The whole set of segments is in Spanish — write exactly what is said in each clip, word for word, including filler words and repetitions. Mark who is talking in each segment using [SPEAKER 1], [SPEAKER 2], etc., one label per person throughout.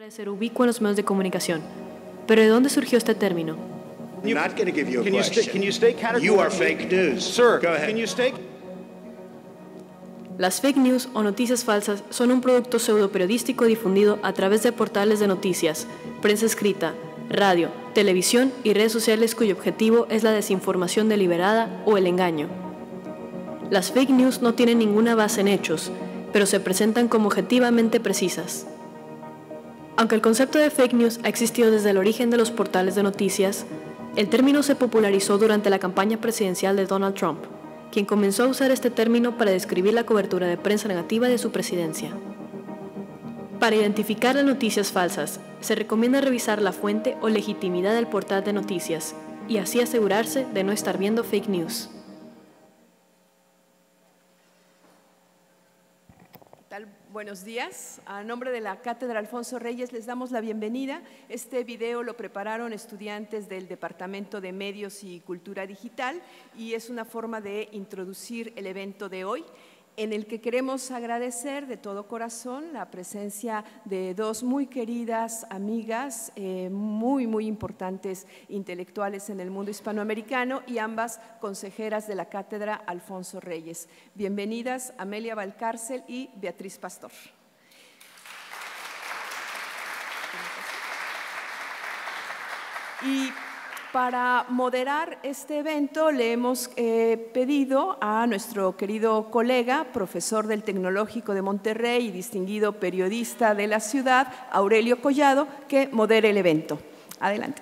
[SPEAKER 1] de ser ubicua en los medios de comunicación. Pero ¿de dónde surgió este término?
[SPEAKER 2] I'm not going to give you a
[SPEAKER 3] Can you
[SPEAKER 2] question.
[SPEAKER 3] stay, can you stay categorically?
[SPEAKER 2] You are fake news.
[SPEAKER 3] Sir,
[SPEAKER 2] Go ahead.
[SPEAKER 3] can you stay?
[SPEAKER 1] Las fake news o noticias falsas son un producto pseudoperiodístico difundido a través de portales de noticias, prensa escrita, radio, televisión y redes sociales cuyo objetivo es la desinformación deliberada o el engaño. Las fake news no tienen ninguna base en hechos, pero se presentan como objetivamente precisas. Aunque el concepto de fake news ha existido desde el origen de los portales de noticias, el término se popularizó durante la campaña presidencial de Donald Trump, quien comenzó a usar este término para describir la cobertura de prensa negativa de su presidencia. Para identificar las noticias falsas, se recomienda revisar la fuente o legitimidad del portal de noticias y así asegurarse de no estar viendo fake news.
[SPEAKER 4] Buenos días. A nombre de la Cátedra Alfonso Reyes les damos la bienvenida. Este video lo prepararon estudiantes del Departamento de Medios y Cultura Digital y es una forma de introducir el evento de hoy, en el que queremos agradecer de todo corazón la presencia de dos muy queridas amigas, eh, muy, muy importantes intelectuales en el mundo hispanoamericano y ambas consejeras de la Cátedra Alfonso Reyes. Bienvenidas Amelia Valcárcel y Beatriz Pastor. Y para moderar este evento le hemos eh, pedido a nuestro querido colega, profesor del Tecnológico de Monterrey y distinguido periodista de la ciudad, Aurelio Collado, que modere el evento. Adelante.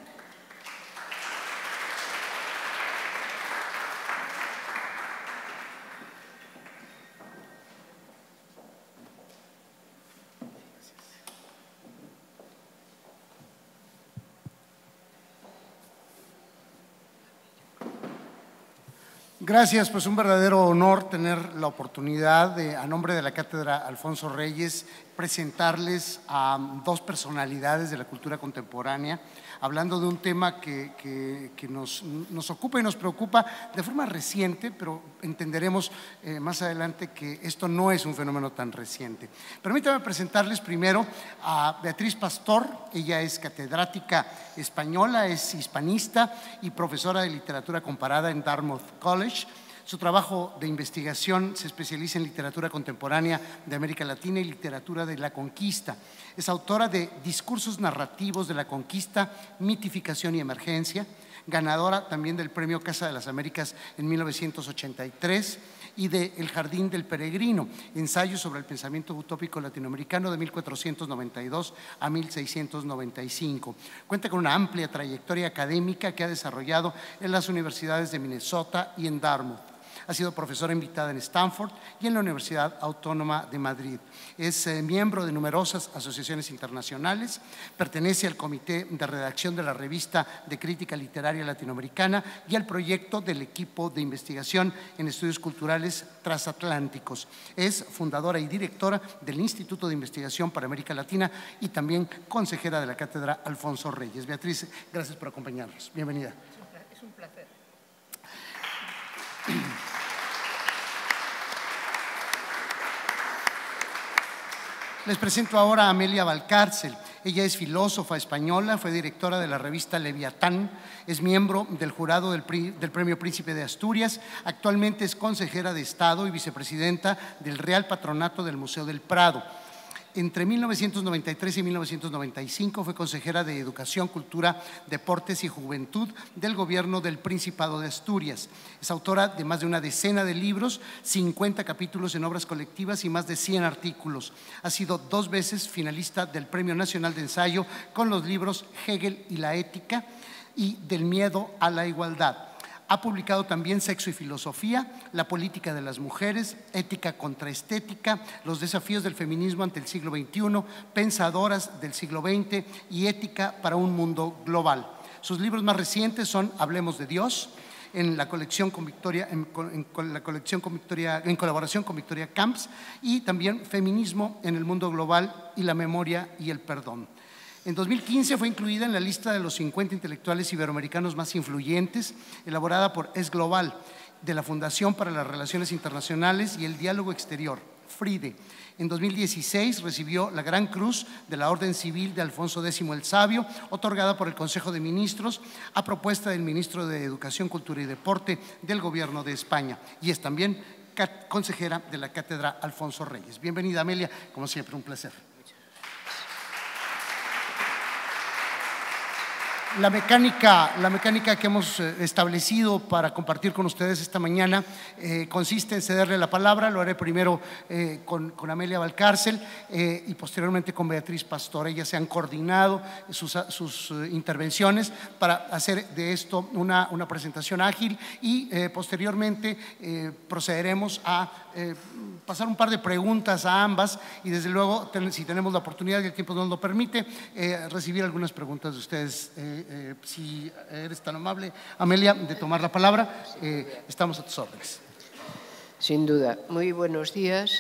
[SPEAKER 5] Gracias, pues un verdadero honor tener la oportunidad de, a nombre de la Cátedra Alfonso Reyes, presentarles a dos personalidades de la cultura contemporánea, hablando de un tema que, que, que nos, nos ocupa y nos preocupa de forma reciente, pero entenderemos eh, más adelante que esto no es un fenómeno tan reciente. Permítanme presentarles primero a Beatriz Pastor. Ella es catedrática española, es hispanista y profesora de literatura comparada en Dartmouth College. Su trabajo de investigación se especializa en literatura contemporánea de América Latina y literatura de la conquista. Es autora de Discursos narrativos de la conquista, mitificación y emergencia, ganadora también del Premio Casa de las Américas en mil novecientos ochenta y tres y de El Jardín del Peregrino, ensayo sobre el pensamiento utópico latinoamericano de mil cuatrocientos noventa y dos a mil seiscientos noventa y cinco. Cuenta con una amplia trayectoria académica que ha desarrollado en las universidades de Minnesota y en Dartmouth. Ha sido profesora invitada en Stanford y en la Universidad Autónoma de Madrid. Es eh, miembro de numerosas asociaciones internacionales, pertenece al comité de redacción de la revista de crítica literaria latinoamericana y al proyecto del equipo de investigación en estudios culturales transatlánticos. Es fundadora y directora del Instituto de Investigación para América Latina y también consejera de la Cátedra Alfonso Reyes. Beatriz, gracias por acompañarnos. Bienvenida.
[SPEAKER 4] Es un placer.
[SPEAKER 5] Les presento ahora a Amelia Valcárcel. Ella es filósofa española, fue directora de la revista Leviatán, es miembro del jurado del, del Premio Príncipe de Asturias, actualmente es consejera de Estado y vicepresidenta del Real Patronato del Museo del Prado. Entre mil novecientos noventa y tres y mil novecientos noventa y cinco fue consejera de Educación, Cultura, Deportes y Juventud del Gobierno del Principado de Asturias. Es autora de más de una decena de libros, cincuenta capítulos en obras colectivas y más de cien artículos. Ha sido dos veces finalista del Premio Nacional de Ensayo con los libros Hegel y la Ética y Del Miedo a la Igualdad. Ha publicado también Sexo y Filosofía, La Política de las Mujeres, Ética contra Estética, Los Desafíos del Feminismo ante el siglo veintiuno, Pensadoras del siglo veinte y Ética para un Mundo Global. Sus libros más recientes son Hablemos de Dios, en la colección con Victoria, en, en, la colección con Victoria, en colaboración con Victoria Camps, y también Feminismo en el Mundo Global y la Memoria y el Perdón. En dos mil quince fue incluida en la lista de los cincuenta intelectuales iberoamericanos más influyentes, elaborada por Es Global, de la Fundación para las Relaciones Internacionales y el Diálogo Exterior, Fride. En dos mil dieciséis recibió la Gran Cruz de la Orden Civil de Alfonso X el Sabio, otorgada por el Consejo de Ministros a propuesta del Ministro de Educación, Cultura y Deporte del Gobierno de España, y es también consejera de la Cátedra Alfonso Reyes. Bienvenida, Amelia, como siempre, un placer. La mecánica, la mecánica que hemos establecido para compartir con ustedes esta mañana eh, consiste en cederle la palabra. Lo haré primero eh, con, con Amelia Valcárcel eh, y posteriormente con Beatriz Pastor. Ellas se han coordinado sus, sus uh, intervenciones para hacer de esto una, una presentación ágil y eh, posteriormente eh, procederemos a eh, pasar un par de preguntas a ambas y desde luego, ten, si tenemos la oportunidad y el tiempo nos lo permite, eh, recibir algunas preguntas de ustedes. Eh, Eh, si eres tan amable, Amelia, de tomar la palabra, eh, estamos a tus órdenes.
[SPEAKER 3] Sin duda. Muy buenos días.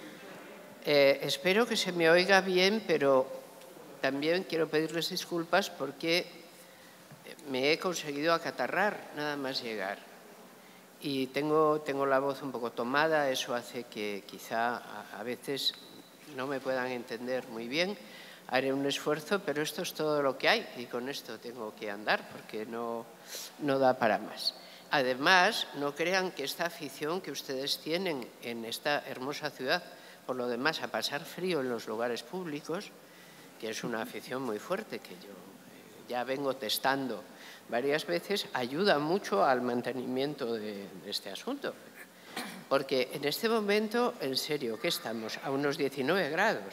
[SPEAKER 3] Eh, espero que se me oiga bien, pero también quiero pedirles disculpas porque me he conseguido acatarrar nada más llegar. Y tengo, tengo la voz un poco tomada, eso hace que quizá a, a veces no me puedan entender muy bien. Haré un esfuerzo, pero esto es todo lo que hay y con esto tengo que andar porque no, no da para más. Además, no crean que esta afición que ustedes tienen en esta hermosa ciudad, por lo demás, a pasar frío en los lugares públicos, que es una afición muy fuerte que yo ya vengo testando varias veces, ayuda mucho al mantenimiento de, de este asunto. Porque en este momento, en serio, ¿qué estamos? A unos diecinueve grados.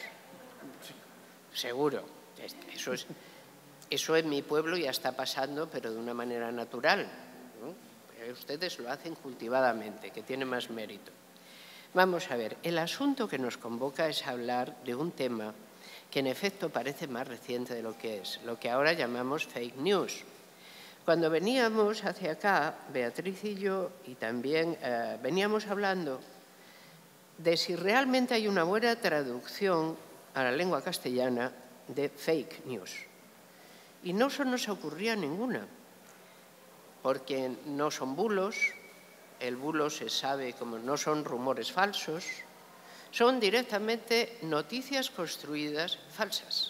[SPEAKER 3] Seguro. Eso, es, eso en mi pueblo ya está pasando, pero de una manera natural, ¿no? Ustedes lo hacen cultivadamente, que tiene más mérito. Vamos a ver, el asunto que nos convoca es hablar de un tema que en efecto parece más reciente de lo que es, lo que ahora llamamos fake news. Cuando veníamos hacia acá, Beatriz y yo, y también eh, veníamos hablando de si realmente hay una buena traducción a la lengua castellana de fake news. Y no se nos ocurría ninguna, porque no son bulos, el bulo se sabe como no son rumores falsos, son directamente noticias construidas falsas.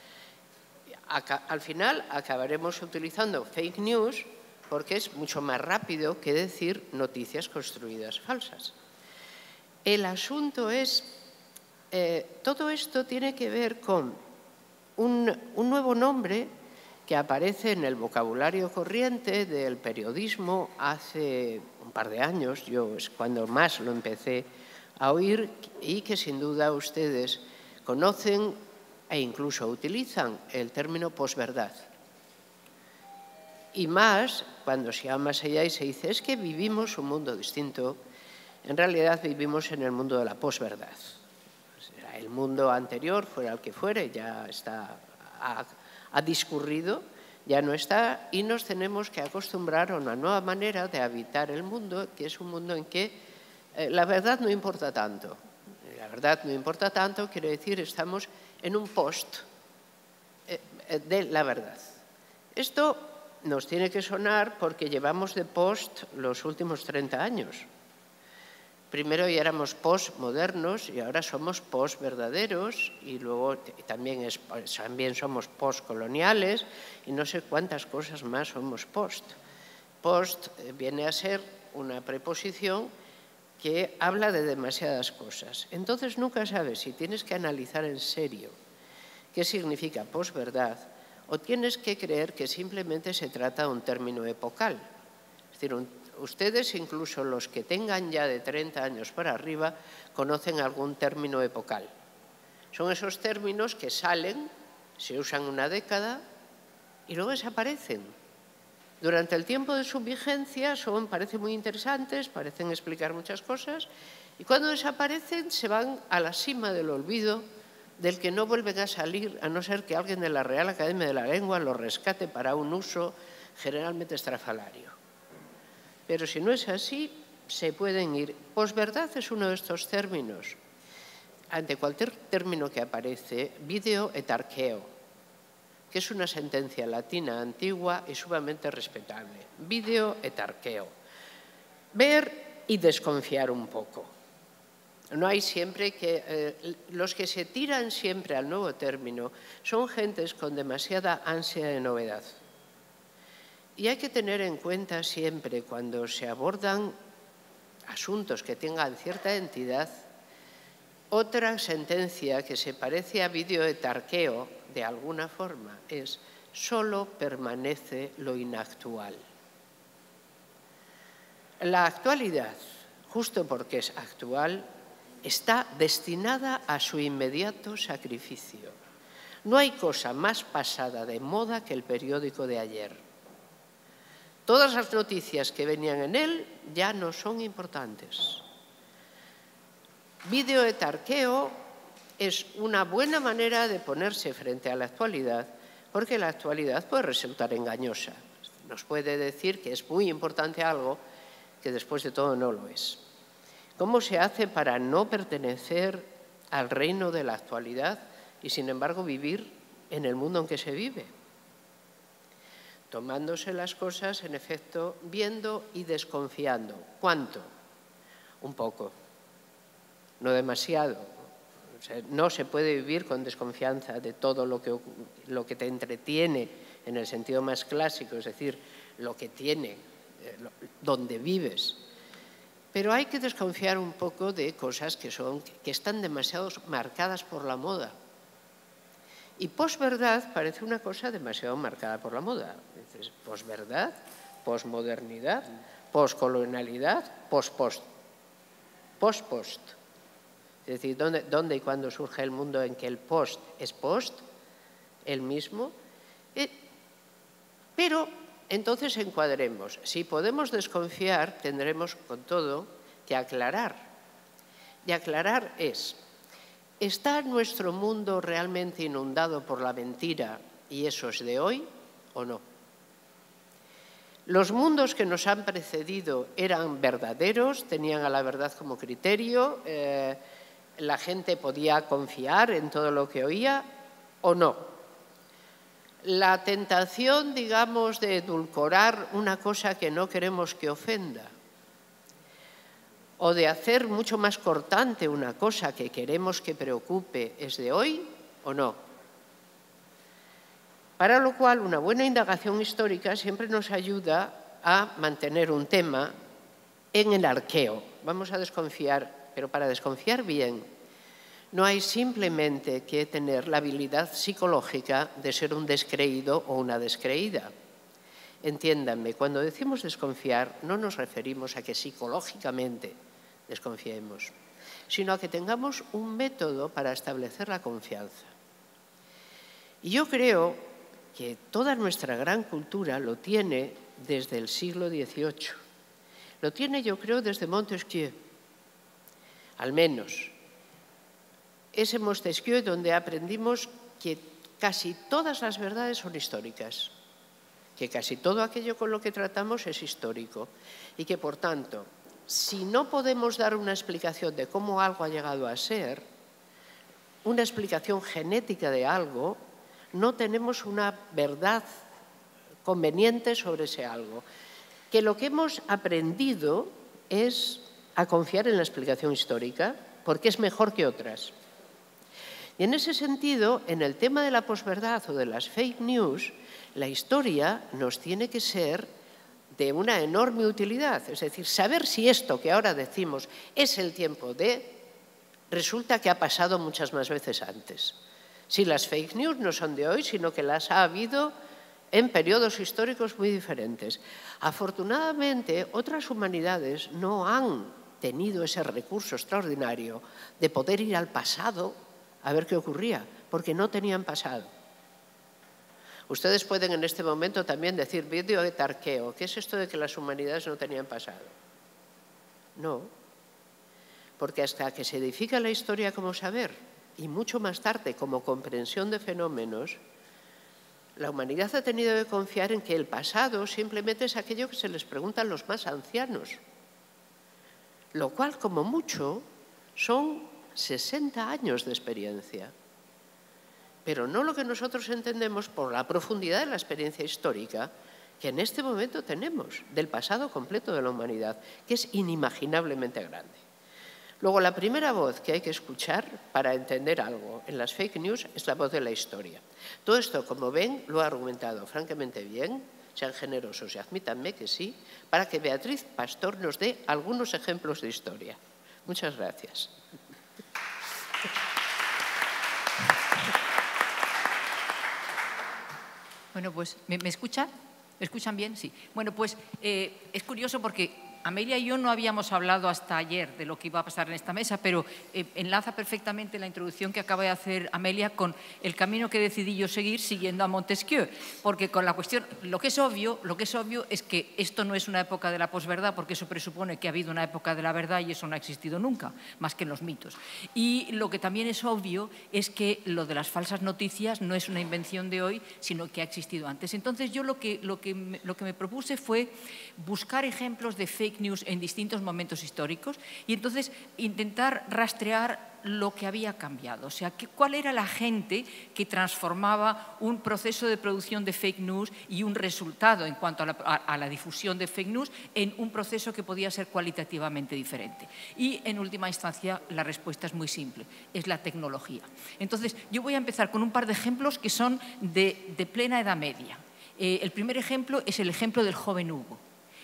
[SPEAKER 3] Al final acabaremos utilizando fake news porque es mucho más rápido que decir noticias construidas falsas. El asunto es Eh, todo esto tiene que ver con un, un nuevo nombre que aparece en el vocabulario corriente del periodismo hace un par de años, yo es cuando más lo empecé a oír y que sin duda ustedes conocen e incluso utilizan el término posverdad. Y más cuando se va más allá y se dice es que vivimos un mundo distinto, en realidad vivimos en el mundo de la posverdad. El mundo anterior, fuera el que fuere, ya está, ha, ha discurrido, ya no está, y nos tenemos que acostumbrar a una nueva manera de habitar el mundo, que es un mundo en que eh, la verdad no importa tanto. La verdad no importa tanto, quiere decir, estamos en un post eh, de la verdad. Esto nos tiene que sonar porque llevamos de post los últimos treinta años. Primero ya éramos postmodernos y ahora somos postverdaderos y luego también, es, también somos postcoloniales y no sé cuántas cosas más somos post. Post viene a ser una preposición que habla de demasiadas cosas. Entonces nunca sabes si tienes que analizar en serio qué significa posverdad o tienes que creer que simplemente se trata de un término epocal. Es decir, un ustedes, incluso los que tengan ya de treinta años para arriba, conocen algún término epocal. Son esos términos que salen, se usan una década y luego desaparecen. Durante el tiempo de su vigencia son, parecen muy interesantes, parecen explicar muchas cosas y cuando desaparecen se van a la cima del olvido del que no vuelven a salir a no ser que alguien de la Real Academia de la Lengua los rescate para un uso generalmente estrafalario. Pero si no es así, se pueden ir. Posverdad es uno de estos términos. Ante cualquier término que aparece, video et archeo, que es una sentencia latina antigua y sumamente respetable. Video et archeo. Ver y desconfiar un poco. No hay siempre que… Eh, los que se tiran siempre al nuevo término son gentes con demasiada ansia de novedad. Y hay que tener en cuenta siempre, cuando se abordan asuntos que tengan cierta entidad, otra sentencia que se parece a vídeo de Tarqueo, de alguna forma, es: solo permanece lo inactual. La actualidad, justo porque es actual, está destinada a su inmediato sacrificio. No hay cosa más pasada de moda que el periódico de ayer. Todas las noticias que venían en él ya no son importantes. Vídeo de Tarqueo es una buena manera de ponerse frente a la actualidad, porque la actualidad puede resultar engañosa. Nos puede decir que es muy importante algo que después de todo no lo es. ¿Cómo se hace para no pertenecer al reino de la actualidad y, sin embargo, vivir en el mundo en que se vive? Tomándose las cosas, en efecto, viendo y desconfiando. ¿Cuánto? Un poco. No demasiado. O sea, no se puede vivir con desconfianza de todo lo que, lo que te entretiene en el sentido más clásico, es decir, lo que tiene, eh, lo, donde vives. Pero hay que desconfiar un poco de cosas que, son, que están demasiado marcadas por la moda. Y posverdad parece una cosa demasiado marcada por la moda. Posverdad, posmodernidad, poscolonialidad, post-post. Post-post. Es decir, ¿dónde, ¿dónde y cuándo surge el mundo en que el post es post? El mismo. Eh, pero entonces encuadremos. Si podemos desconfiar, tendremos con todo que aclarar. Y aclarar es: ¿está nuestro mundo realmente inundado por la mentira y eso es de hoy o no? Los mundos que nos han precedido eran verdaderos, tenían a la verdad como criterio, eh, la gente podía confiar en todo lo que oía o no. La tentación, digamos, de edulcorar una cosa que no queremos que ofenda, o de hacer mucho más cortante una cosa que queremos que preocupe, ¿es de hoy o no? Para lo cual, una buena indagación histórica siempre nos ayuda a mantener un tema en el arqueo. Vamos a desconfiar, pero para desconfiar bien, no hay simplemente que tener la habilidad psicológica de ser un descreído o una descreída. Entiéndanme, cuando decimos desconfiar, no nos referimos a que psicológicamente desconfiemos, sino a que tengamos un método para establecer la confianza. Y yo creo que toda nuestra gran cultura lo tiene desde el siglo dieciocho. Lo tiene, yo creo, desde Montesquieu, al menos. Ese Montesquieu donde aprendimos que casi todas las verdades son históricas, que casi todo aquello con lo que tratamos es histórico y que, por tanto, si no podemos dar una explicación de cómo algo ha llegado a ser, una explicación genética de algo, no tenemos una verdad conveniente sobre ese algo. Que lo que hemos aprendido es a confiar en la explicación histórica, porque es mejor que otras. Y en ese sentido, en el tema de la posverdad o de las fake news, la historia nos tiene que ser de una enorme utilidad. Es decir, saber si esto que ahora decimos es el tiempo de, resulta que ha pasado muchas más veces antes. Si las fake news no son de hoy, sino que las ha habido en periodos históricos muy diferentes. Afortunadamente, otras humanidades no han tenido ese recurso extraordinario de poder ir al pasado a ver qué ocurría, porque no tenían pasado. Ustedes pueden en este momento también decir, vídeo de Tarqueo, ¿qué es esto de que las humanidades no tenían pasado? No, porque hasta que se edifica la historia como saber, y mucho más tarde como comprensión de fenómenos, la humanidad ha tenido que confiar en que el pasado simplemente es aquello que se les preguntan los más ancianos, lo cual, como mucho, son sesenta años de experiencia, pero no lo que nosotros entendemos por la profundidad de la experiencia histórica que en este momento tenemos del pasado completo de la humanidad, que es inimaginablemente grande. Luego, la primera voz que hay que escuchar para entender algo en las fake news es la voz de la historia. Todo esto, como ven, lo ha argumentado francamente bien, sean generosos y admítanme que sí, para que Beatriz Pastor nos dé algunos ejemplos de historia. Muchas gracias.
[SPEAKER 6] Bueno, pues, ¿me, me escuchan? ¿Me escuchan bien? Sí. Bueno, pues eh, es curioso porque Amelia y yo no habíamos hablado hasta ayer de lo que iba a pasar en esta mesa, pero eh, enlaza perfectamente la introducción que acaba de hacer Amelia con el camino que decidí yo seguir siguiendo a Montesquieu, porque con la cuestión, lo que es obvio, lo que es obvio es que esto no es una época de la posverdad, porque eso presupone que ha habido una época de la verdad y eso no ha existido nunca, más que en los mitos. Y lo que también es obvio es que lo de las falsas noticias no es una invención de hoy, sino que ha existido antes. Entonces yo lo que, lo que, me, lo que me propuse fue buscar ejemplos de fake news en distintos momentos históricos y entonces intentar rastrear lo que había cambiado, o sea, que, cuál era la gente que transformaba un proceso de producción de fake news y un resultado en cuanto a la, a, a la difusión de fake news en un proceso que podía ser cualitativamente diferente. Y en última instancia la respuesta es muy simple, es la tecnología. Entonces yo voy a empezar con un par de ejemplos que son de, de plena Edad Media. Eh, el primer ejemplo es el ejemplo del joven Hugo.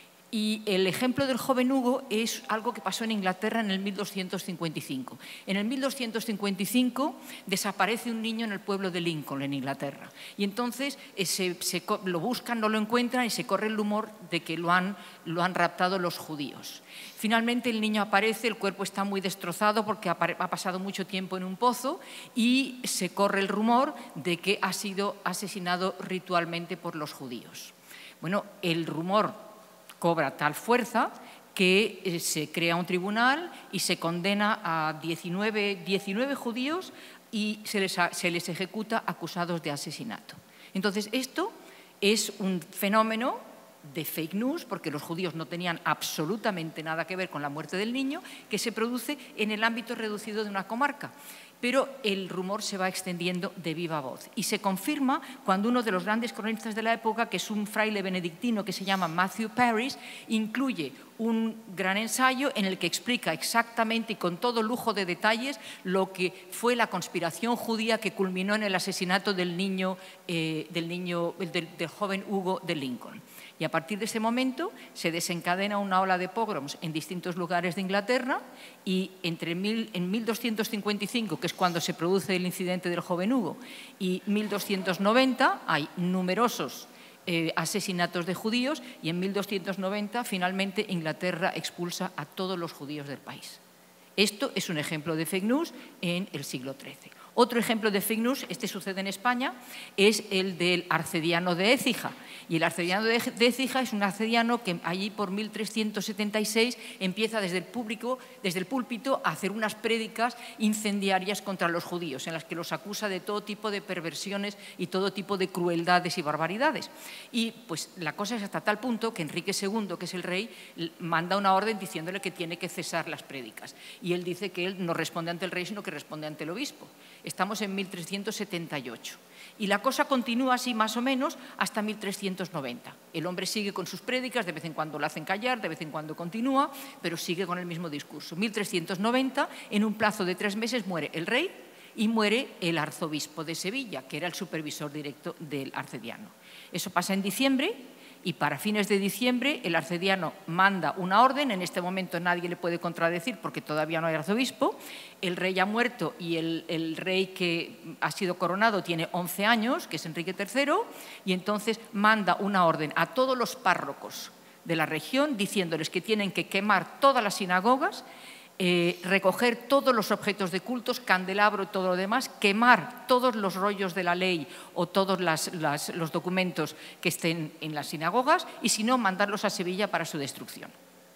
[SPEAKER 6] Y el ejemplo del joven Hugo es algo que pasó en Inglaterra en el mil doscientos cincuenta y cinco. En el mil doscientos cincuenta y cinco desaparece un niño en el pueblo de Lincoln, en Inglaterra. Y entonces eh, se, se, lo buscan, no lo encuentran y se corre el rumor de que lo han, lo han raptado los judíos. Finalmente el niño aparece, el cuerpo está muy destrozado porque ha, ha pasado mucho tiempo en un pozo y se corre el rumor de que ha sido asesinado ritualmente por los judíos. Bueno, el rumor cobra tal fuerza que eh, se crea un tribunal y se condena a diecinueve, diecinueve judíos y se les, se les ejecuta acusados de asesinato. Entonces, esto es un fenómeno de fake news, porque los judíos no tenían absolutamente nada que ver con la muerte del niño, que se produce en el ámbito reducido de una comarca. Pero el rumor se va extendiendo de viva voz y se confirma cuando uno de los grandes cronistas de la época, que es un fraile benedictino que se llama Matthew Paris, incluye un gran ensayo en el que explica exactamente y con todo lujo de detalles lo que fue la conspiración judía que culminó en el asesinato del niño, eh, del, niño del, del joven Hugo de Lincoln. Y a partir de ese momento se desencadena una ola de pogroms en distintos lugares de Inglaterra y entre mil, en mil doscientos cincuenta y cinco, que es cuando se produce el incidente del joven Hugo, y mil doscientos noventa hay numerosos eh, asesinatos de judíos y en mil doscientos noventa finalmente Inglaterra expulsa a todos los judíos del país. Esto es un ejemplo de fake news en el siglo trece. Otro ejemplo de fake news, este sucede en España, es el del arcediano de Écija. Y el arcediano de Écija es un arcediano que allí por mil trescientos setenta y seis empieza desde el, público, desde el púlpito a hacer unas prédicas incendiarias contra los judíos, en las que los acusa de todo tipo de perversiones y todo tipo de crueldades y barbaridades. Y pues la cosa es hasta tal punto que Enrique segundo, que es el rey, manda una orden diciéndole que tiene que cesar las prédicas. Y él dice que él no responde ante el rey, sino que responde ante el obispo. Estamos en mil trescientos setenta y ocho. Y la cosa continúa así más o menos hasta mil trescientos noventa. El hombre sigue con sus prédicas, de vez en cuando lo hacen callar, de vez en cuando continúa, pero sigue con el mismo discurso. mil trescientos noventa, en un plazo de tres meses, muere el rey y muere el arzobispo de Sevilla, que era el supervisor directo del arcediano. Eso pasa en diciembre. Y para fines de diciembre el arcediano manda una orden, en este momento nadie le puede contradecir porque todavía no hay arzobispo, el rey ha muerto y el, el rey que ha sido coronado tiene once años, que es Enrique tercero, y entonces manda una orden a todos los párrocos de la región diciéndoles que tienen que quemar todas las sinagogas, Eh, recoger todos los objetos de cultos, candelabro y todo lo demás, quemar todos los rollos de la ley o todos las, las, los documentos que estén en las sinagogas y, si no, mandarlos a Sevilla para su destrucción.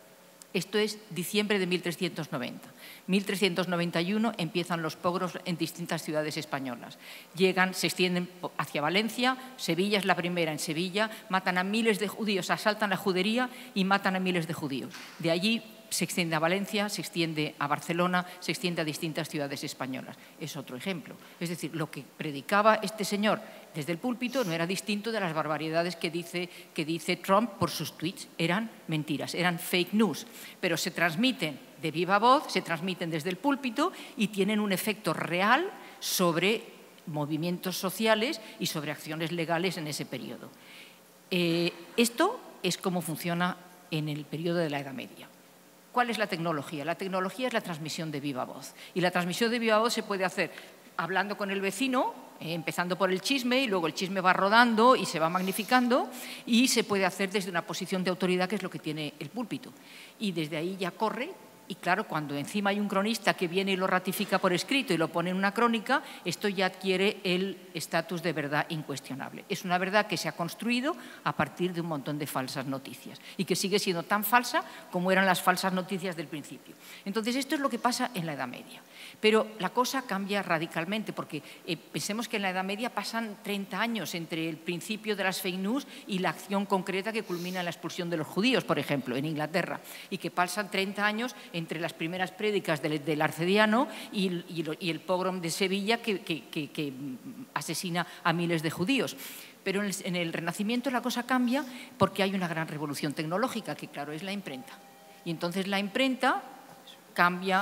[SPEAKER 6] Esto es diciembre de mil trescientos noventa. mil trescientos noventa y uno empiezan los pogros en distintas ciudades españolas. Llegan, se extienden hacia Valencia, Sevilla es la primera. En Sevilla matan a miles de judíos, asaltan la judería y matan a miles de judíos. De allí se extiende a Valencia, se extiende a Barcelona, se extiende a distintas ciudades españolas. Es otro ejemplo. Es decir, lo que predicaba este señor desde el púlpito no era distinto de las barbaridades que dice, que dice Trump por sus tweets. Eran mentiras, eran fake news, pero se transmiten de viva voz, se transmiten desde el púlpito y tienen un efecto real sobre movimientos sociales y sobre acciones legales en ese periodo. Eh, esto es cómo funciona en el periodo de la Edad Media. ¿Cuál es la tecnología? La tecnología es la transmisión de viva voz. Y la transmisión de viva voz se puede hacer hablando con el vecino, eh, empezando por el chisme, y luego el chisme va rodando y se va magnificando, y se puede hacer desde una posición de autoridad, que es lo que tiene el púlpito. Y desde ahí ya corre. Y claro, cuando encima hay un cronista que viene y lo ratifica por escrito y lo pone en una crónica, esto ya adquiere el estatus de verdad incuestionable. Es una verdad que se ha construido a partir de un montón de falsas noticias y que sigue siendo tan falsa como eran las falsas noticias del principio. Entonces, esto es lo que pasa en la Edad Media. Pero la cosa cambia radicalmente, porque eh, pensemos que en la Edad Media pasan treinta años entre el principio de las fake news y la acción concreta que culmina en la expulsión de los judíos, por ejemplo, en Inglaterra, y que pasan treinta años entre las primeras prédicas del, del Arcediano y, y, y el pogrom de Sevilla que, que, que, que asesina a miles de judíos. Pero en el, en el Renacimiento la cosa cambia porque hay una gran revolución tecnológica, que claro, es la imprenta. Y entonces la imprenta cambia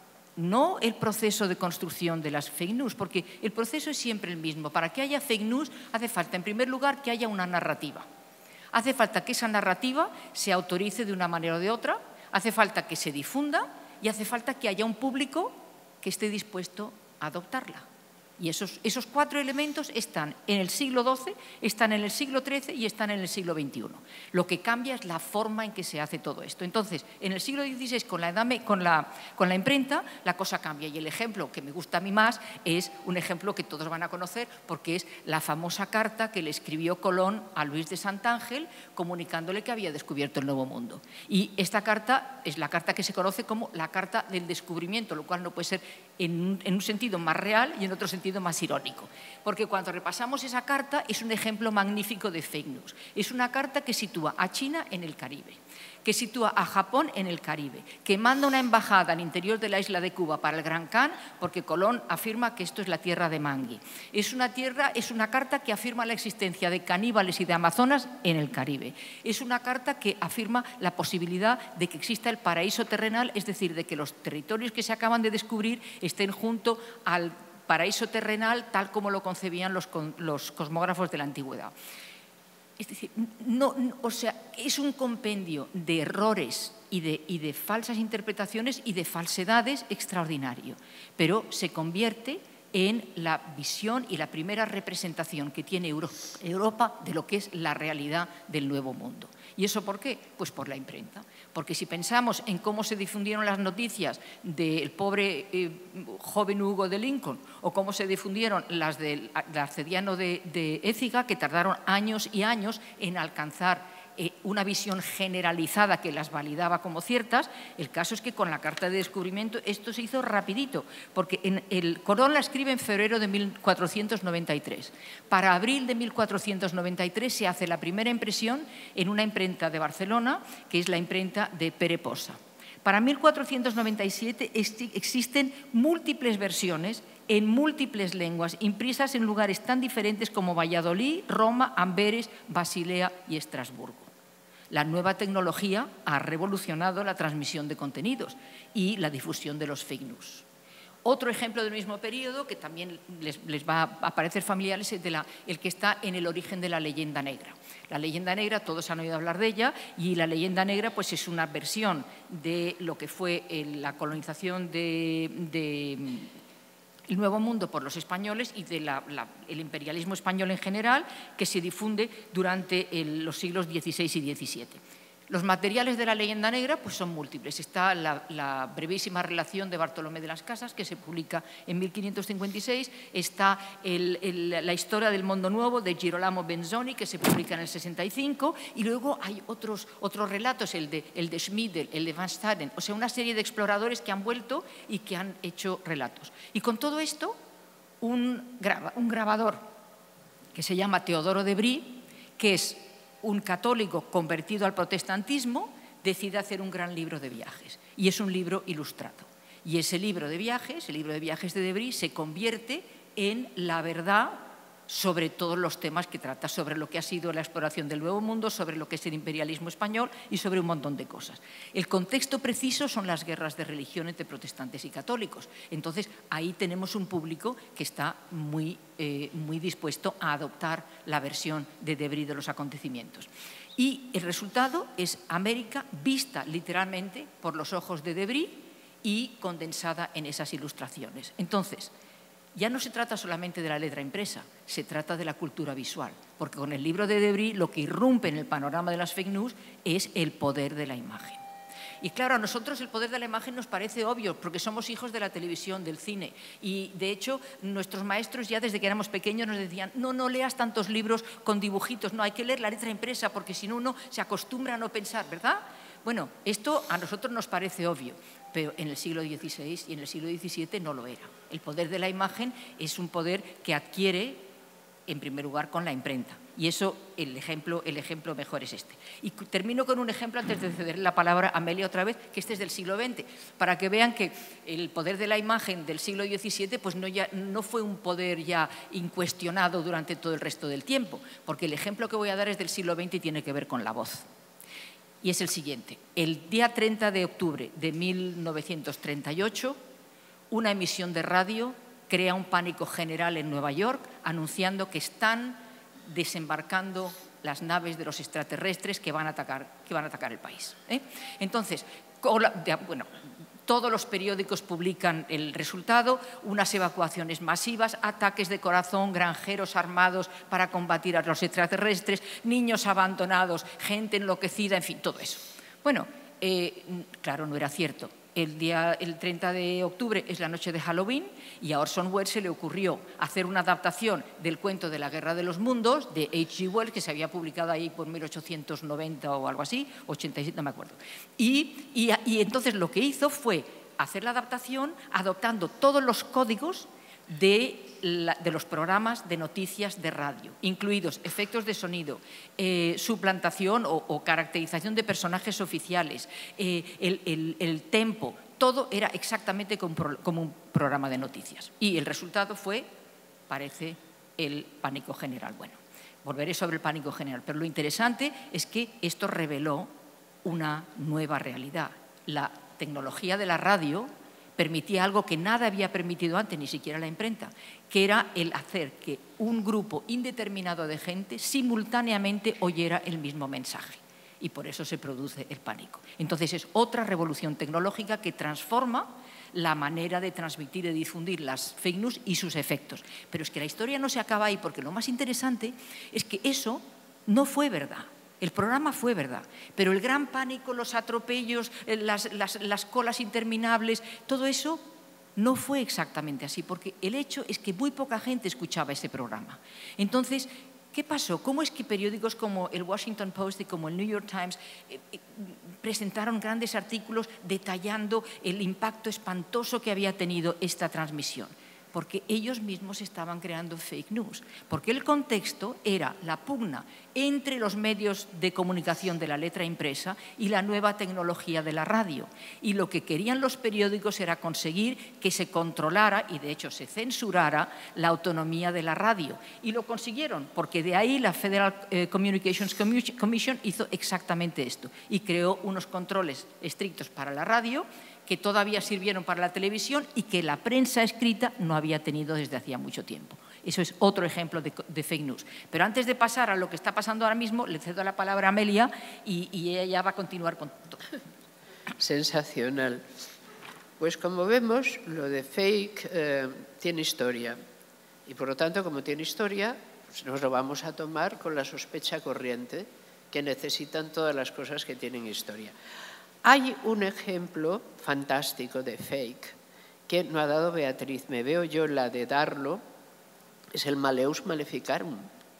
[SPEAKER 6] no el proceso de construcción de las fake news, porque el proceso es siempre el mismo. Para que haya fake news hace falta, en primer lugar, que haya una narrativa. Hace falta que esa narrativa se autorice de una manera o de otra, hace falta que se difunda y hace falta que haya un público que esté dispuesto a adoptarla. Y esos, esos cuatro elementos están en el siglo doce, están en el siglo trece y están en el siglo veintiuno. Lo que cambia es la forma en que se hace todo esto. Entonces, en el siglo dieciséis, con la, edad, con la, con la imprenta, la cosa cambia. Y el ejemplo que me gusta a mí más es un ejemplo que todos van a conocer, porque es la famosa carta que le escribió Colón a Luis de Santángel, comunicándole que había descubierto el Nuevo Mundo. Y esta carta es la carta que se conoce como la carta del descubrimiento, lo cual no puede ser en, en un sentido más real y en otro sentido más irónico, porque cuando repasamos esa carta es un ejemplo magnífico de fake news. Es una carta que sitúa a China en el Caribe, que sitúa a Japón en el Caribe, que manda una embajada al interior de la isla de Cuba para el Gran Khan, porque Colón afirma que esto es la tierra de Mangui. Es una, tierra, es una carta que afirma la existencia de caníbales y de amazonas en el Caribe. Es una carta que afirma la posibilidad de que exista el paraíso terrenal, es decir, de que los territorios que se acaban de descubrir estén junto al paraíso terrenal tal como lo concebían los, los cosmógrafos de la antigüedad. Es decir, no, no, o sea, es un compendio de errores y de, y de falsas interpretaciones y de falsedades extraordinario, pero se convierte en la visión y la primera representación que tiene Europa de lo que es la realidad del Nuevo Mundo. ¿Y eso por qué? Pues por la imprenta. Porque si pensamos en cómo se difundieron las noticias del pobre eh, joven Hugo de Lincoln o cómo se difundieron las del, del arcediano de, de Écija, que tardaron años y años en alcanzar eh, una visión generalizada que las validaba como ciertas, el caso es que con la carta de descubrimiento esto se hizo rapidito, porque en el Colón la escribe en febrero de mil cuatrocientos noventa y tres. Para abril de mil cuatrocientos noventa y tres se hace la primera impresión en una imprenta de Barcelona, que es la imprenta de Pere Posa. Para mil cuatrocientos noventa y siete existen múltiples versiones en múltiples lenguas, impresas en lugares tan diferentes como Valladolid, Roma, Amberes, Basilea y Estrasburgo. La nueva tecnología ha revolucionado la transmisión de contenidos y la difusión de los fake news. Otro ejemplo del mismo periodo, que también les, les va a parecer familiar, es el, de la, el que está en el origen de la leyenda negra. La leyenda negra, todos han oído hablar de ella, y la leyenda negra pues, es una versión de lo que fue la colonización de, de el Nuevo Mundo por los españoles y del imperialismo español en general, que se difunde durante el, los siglos dieciséis y diecisiete. Los materiales de la leyenda negra pues, son múltiples. Está la, la brevísima relación de Bartolomé de las Casas, que se publica en mil quinientos cincuenta y seis. Está el, el, la historia del Mundo Nuevo de Girolamo Benzoni, que se publica en el sesenta y cinco. Y luego hay otros, otros relatos, el de, el de Schmidl, el de Van Staden. O sea, una serie de exploradores que han vuelto y que han hecho relatos. Y con todo esto, un, graba, un grabador que se llama Teodoro de Brie, que es un católico convertido al protestantismo, decide hacer un gran libro de viajes, y es un libro ilustrado. Y ese libro de viajes, el libro de viajes de Debris, se convierte en la verdad sobre todos los temas que trata, sobre lo que ha sido la exploración del Nuevo Mundo, sobre lo que es el imperialismo español y sobre un montón de cosas. El contexto preciso son las guerras de religión entre protestantes y católicos. Entonces, ahí tenemos un público que está muy, eh, muy dispuesto a adoptar la versión de Debris de los acontecimientos. Y el resultado es América vista literalmente por los ojos de Debris y condensada en esas ilustraciones. Entonces, ya no se trata solamente de la letra impresa, se trata de la cultura visual, porque con el libro de Debris lo que irrumpe en el panorama de las fake news es el poder de la imagen. Y claro, a nosotros el poder de la imagen nos parece obvio, porque somos hijos de la televisión, del cine. Y de hecho, nuestros maestros ya desde que éramos pequeños nos decían, no, no leas tantos libros con dibujitos, no, hay que leer la letra impresa, porque si no uno se acostumbra a no pensar, ¿verdad? Bueno, esto a nosotros nos parece obvio, pero en el siglo dieciséis y en el siglo diecisiete no lo era. El poder de la imagen es un poder que adquiere, en primer lugar, con la imprenta. Y eso, el ejemplo, el ejemplo mejor es este. Y termino con un ejemplo antes de ceder la palabra a Amelia otra vez, que este es del siglo veinte, para que vean que el poder de la imagen del siglo diecisiete pues no, ya, no fue un poder ya incuestionado durante todo el resto del tiempo, porque el ejemplo que voy a dar es del siglo veinte y tiene que ver con la voz. Y es el siguiente. El día treinta de octubre de mil novecientos treinta y ocho, una emisión de radio crea un pánico general en Nueva York, anunciando que están desembarcando las naves de los extraterrestres que van a atacar, que van a atacar el país. ¿eh? Entonces, bueno, todos los periódicos publican el resultado, unas evacuaciones masivas, ataques de corazón, granjeros armados para combatir a los extraterrestres, niños abandonados, gente enloquecida, en fin, todo eso. Bueno, eh, claro, no era cierto. El, día, el treinta de octubre es la noche de Halloween y a Orson Welles se le ocurrió hacer una adaptación del cuento de la Guerra de los Mundos de H G Wells, que se había publicado ahí por mil ochocientos noventa o algo así, ochenta y siete, no me acuerdo. Y, y, y entonces lo que hizo fue hacer la adaptación adoptando todos los códigos de, la, de los programas de noticias de radio, incluidos efectos de sonido, eh, suplantación o, o caracterización de personajes oficiales, eh, el, el, el tempo, todo era exactamente como, como un programa de noticias. Y el resultado fue, parece, el pánico general. Bueno, volveré sobre el pánico general, pero lo interesante es que esto reveló una nueva realidad. La tecnología de la radio permitía algo que nada había permitido antes, ni siquiera la imprenta, que era el hacer que un grupo indeterminado de gente simultáneamente oyera el mismo mensaje. Y por eso se produce el pánico. Entonces es otra revolución tecnológica que transforma la manera de transmitir y difundir las fake news y sus efectos. Pero es que la historia no se acaba ahí, porque lo más interesante es que eso no fue verdad. El programa fue verdad, pero el gran pánico, los atropellos, las, las, las colas interminables, todo eso no fue exactamente así, porque el hecho es que muy poca gente escuchaba ese programa. Entonces, ¿qué pasó? ¿Cómo es que periódicos como el Washington Post y como el New York Times eh, eh, presentaron grandes artículos detallando el impacto espantoso que había tenido esta transmisión? Porque ellos mismos estaban creando fake news, porque el contexto era la pugna entre los medios de comunicación de la letra impresa y la nueva tecnología de la radio. Y lo que querían los periódicos era conseguir que se controlara, y de hecho se censurara, la autonomía de la radio. Y lo consiguieron, porque de ahí la Federal Communications Commission hizo exactamente esto y creó unos controles estrictos para la radio que todavía sirvieron para la televisión y que la prensa escrita no había tenido desde hacía mucho tiempo. Eso es otro ejemplo de, de fake news. Pero antes de pasar a lo que está pasando ahora mismo, le cedo la palabra a Amelia y, y ella ya va a continuar con todo.
[SPEAKER 3] Sensacional. Pues como vemos, lo de fake eh, tiene historia. Y por lo tanto, como tiene historia, pues nos lo vamos a tomar con la sospecha corriente que necesitan todas las cosas que tienen historia. Hay un ejemplo fantástico de fake que no ha dado Beatriz, me veo yo la de darlo, es el Malleus Maleficarum.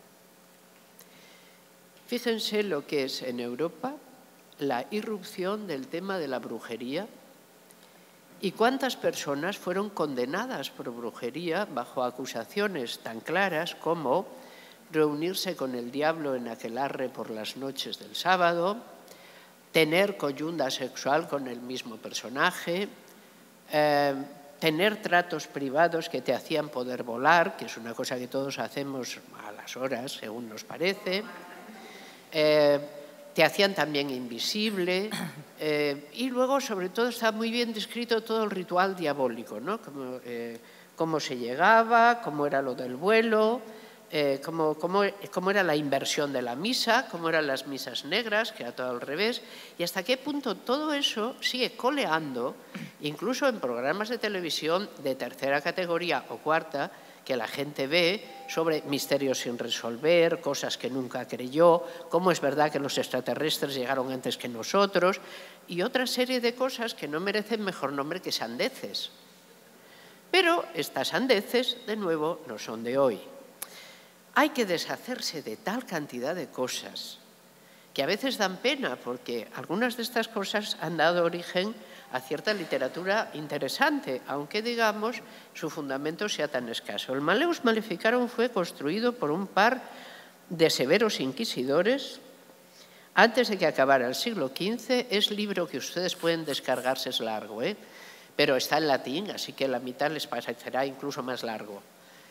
[SPEAKER 3] Fíjense lo que es en Europa la irrupción del tema de la brujería y cuántas personas fueron condenadas por brujería bajo acusaciones tan claras como reunirse con el diablo en aquelarre por las noches del sábado, tener coyunda sexual con el mismo personaje, eh, tener tratos privados que te hacían poder volar, que es una cosa que todos hacemos a las horas, según nos parece, eh, te hacían también invisible, eh, y luego, sobre todo, está muy bien descrito todo el ritual diabólico, ¿no? Como, eh, cómo se llegaba, cómo era lo del vuelo, eh, cómo, cómo, cómo era la inversión de la misa, cómo eran las misas negras, que era todo al revés, y hasta qué punto todo eso sigue coleando, incluso en programas de televisión de tercera categoría o cuarta, que la gente ve sobre misterios sin resolver, cosas que nunca creyó, cómo es verdad que los extraterrestres llegaron antes que nosotros, y otra serie de cosas que no merecen mejor nombre que sandeces. Pero estas sandeces, de nuevo, no son de hoy. Hay que deshacerse de tal cantidad de cosas que a veces dan pena, porque algunas de estas cosas han dado origen a cierta literatura interesante, aunque, digamos, su fundamento sea tan escaso. El Malleus Maleficarum fue construido por un par de severos inquisidores antes de que acabara el siglo quince. Es libro que ustedes pueden descargarse, es largo, ¿eh? Pero está en latín, así que la mitad les parecerá incluso más largo.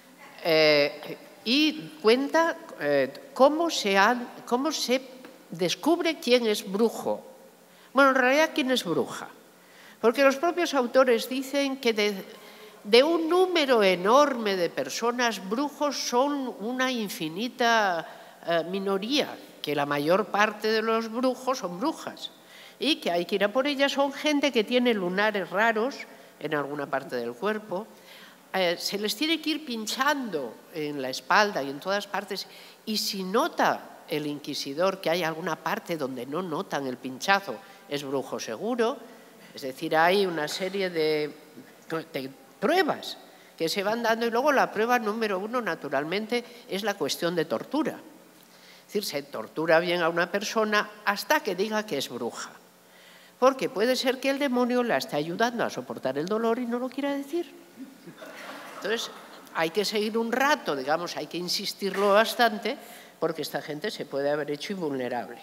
[SPEAKER 3] Eh, y cuenta eh, cómo, se han, cómo se descubre quién es brujo. Bueno, en realidad, quién es bruja. Porque los propios autores dicen que de, de un número enorme de personas, brujos son una infinita eh, minoría, que la mayor parte de los brujos son brujas, y que hay que ir a por ellas. Son gente que tiene lunares raros en alguna parte del cuerpo, eh, se les tiene que ir pinchando en la espalda y en todas partes, y si nota el inquisidor que hay alguna parte donde no notan el pinchazo, es brujo seguro. Es decir, hay una serie de, de pruebas que se van dando, y luego la prueba número uno, naturalmente, es la cuestión de tortura. Es decir, se tortura bien a una persona hasta que diga que es bruja, porque puede ser que el demonio la esté ayudando a soportar el dolor y no lo quiera decir. Entonces, hay que seguir un rato, digamos, hay que insistirlo bastante, porque esta gente se puede haber hecho invulnerable.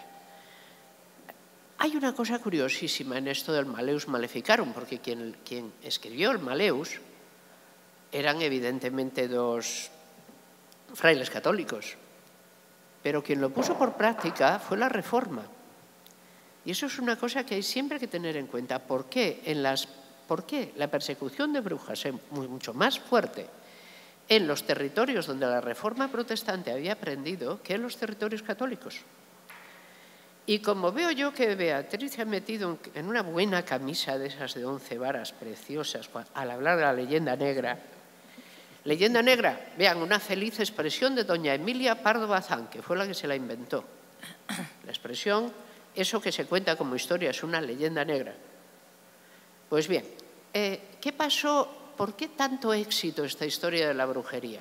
[SPEAKER 3] Hay una cosa curiosísima en esto del Malleus Maleficarum, porque quien, quien escribió el Malleus eran evidentemente dos frailes católicos, pero quien lo puso por práctica fue la Reforma. Y eso es una cosa que hay siempre que tener en cuenta. ¿Por qué, en las, por qué la persecución de brujas es mucho más fuerte en los territorios donde la Reforma protestante había aprendido que en los territorios católicos? Y como veo yo que Beatriz se ha metido en una buena camisa de esas de once varas preciosas al hablar de la leyenda negra, leyenda negra, vean, una feliz expresión de doña Emilia Pardo Bazán, que fue la que se la inventó. La expresión, eso que se cuenta como historia, es una leyenda negra. Pues bien, eh, ¿qué pasó? ¿Por qué tanto éxito esta historia de la brujería?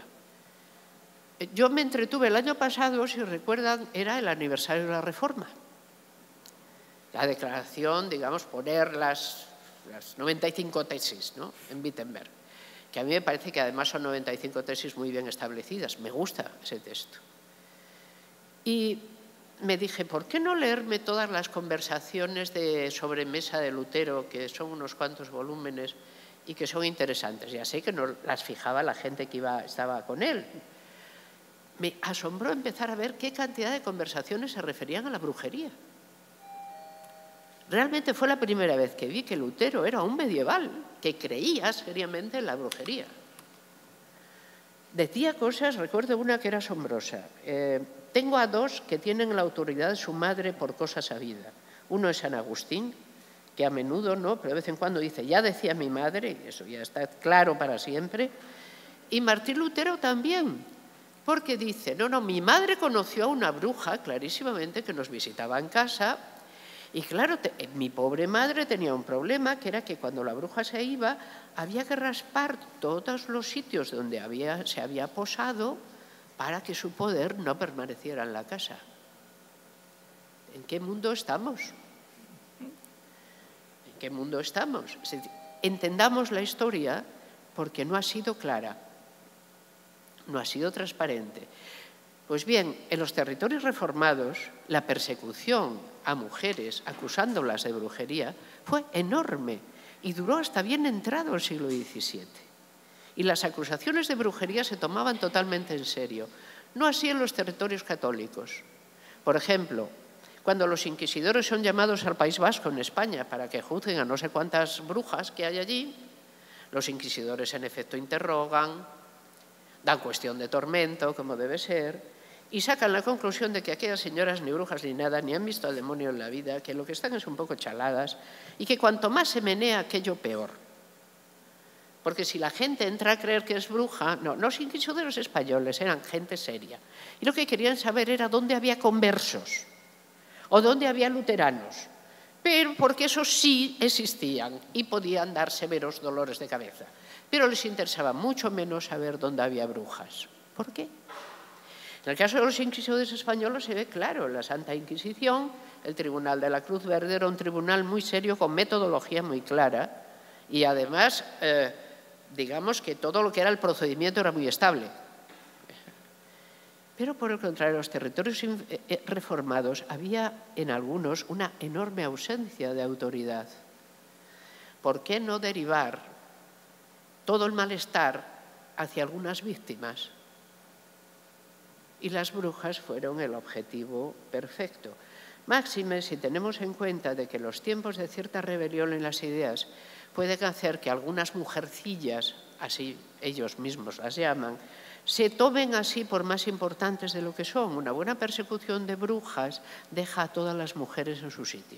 [SPEAKER 3] Yo me entretuve el año pasado, si recuerdan, era el aniversario de la Reforma. La declaración, digamos, poner las, las noventa y cinco tesis, ¿no?, en Wittenberg, que a mí me parece que además son noventa y cinco tesis muy bien establecidas. Me gusta ese texto. Y me dije, ¿por qué no leerme todas las conversaciones de sobremesa de Lutero, que son unos cuantos volúmenes y que son interesantes? Ya sé que no las fijaba la gente que iba, estaba con él. Me asombró empezar a ver qué cantidad de conversaciones se referían a la brujería. Realmente fue la primera vez que vi que Lutero era un medieval que creía seriamente en la brujería. Decía cosas, recuerdo una que era asombrosa. Eh, tengo a dos que tienen la autoridad de su madre por cosa sabida. Uno es San Agustín, que a menudo, no, pero de vez en cuando dice, ya decía mi madre, y eso ya está claro para siempre. Y Martín Lutero también, porque dice, no, no, mi madre conoció a una bruja, clarísimamente, que nos visitaba en casa. Y claro, te, mi pobre madre tenía un problema, que era que cuando la bruja se iba, había que raspar todos los sitios donde había, se había posado para que su poder no permaneciera en la casa. ¿En qué mundo estamos? ¿En qué mundo estamos? Es decir, entendamos la historia porque no ha sido clara, no ha sido transparente. Pues bien, en los territorios reformados, la persecución a mujeres acusándolas de brujería fue enorme y duró hasta bien entrado el siglo diecisiete. Y las acusaciones de brujería se tomaban totalmente en serio. No así en los territorios católicos. Por ejemplo, cuando los inquisidores son llamados al País Vasco, en España, para que juzguen a no sé cuántas brujas que hay allí, los inquisidores en efecto interrogan, dan cuestión de tormento, como debe ser, y sacan la conclusión de que aquellas señoras ni brujas ni nada, ni han visto al demonio en la vida, que lo que están es un poco chaladas, y que cuanto más se menea aquello, peor. Porque si la gente entra a creer que es bruja, no, los inquisidores españoles eran gente seria. Y lo que querían saber era dónde había conversos o dónde había luteranos. Pero porque esos sí existían y podían dar severos dolores de cabeza. Pero les interesaba mucho menos saber dónde había brujas. ¿Por qué? En el caso de los inquisidores españoles se ve claro, la Santa Inquisición, el Tribunal de la Cruz Verde era un tribunal muy serio con metodología muy clara y además, eh, digamos que todo lo que era el procedimiento era muy estable. Pero por el contrario, en los territorios reformados había en algunos una enorme ausencia de autoridad. ¿Por qué no derivar todo el malestar hacia algunas víctimas? Y las brujas fueron el objetivo perfecto. Máxime, si tenemos en cuenta de que los tiempos de cierta rebelión en las ideas pueden hacer que algunas mujercillas, así ellos mismos las llaman, se tomen así por más importantes de lo que son. Una buena persecución de brujas deja a todas las mujeres en su sitio.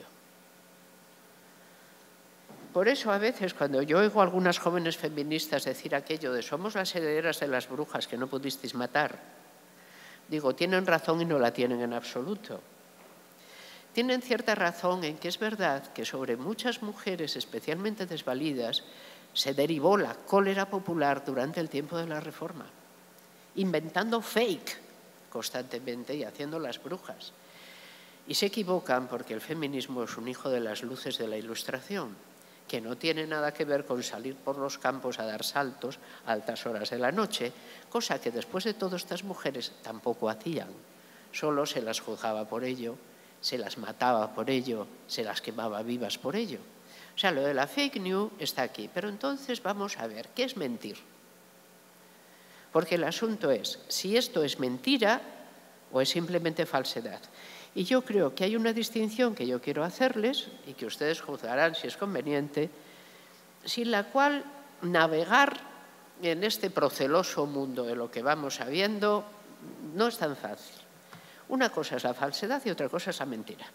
[SPEAKER 3] Por eso a veces cuando yo oigo a algunas jóvenes feministas decir aquello de somos las herederas de las brujas que no pudisteis matar, digo, tienen razón y no la tienen en absoluto. Tienen cierta razón en que es verdad que sobre muchas mujeres, especialmente desvalidas, se derivó la cólera popular durante el tiempo de la Reforma, inventando fake constantemente y haciendo las brujas. Y se equivocan porque el feminismo es un hijo de las luces de la Ilustración, que no tiene nada que ver con salir por los campos a dar saltos a altas horas de la noche, cosa que después de todo estas mujeres tampoco hacían. Solo se las juzgaba por ello, se las mataba por ello, se las quemaba vivas por ello. O sea, lo de la fake news está aquí. Pero entonces vamos a ver, ¿qué es mentir? Porque el asunto es, si esto es mentira o es simplemente falsedad. Y yo creo que hay una distinción que yo quiero hacerles y que ustedes juzgarán si es conveniente, sin la cual navegar en este proceloso mundo de lo que vamos sabiendo no es tan fácil. Una cosa es la falsedad y otra cosa es la mentira.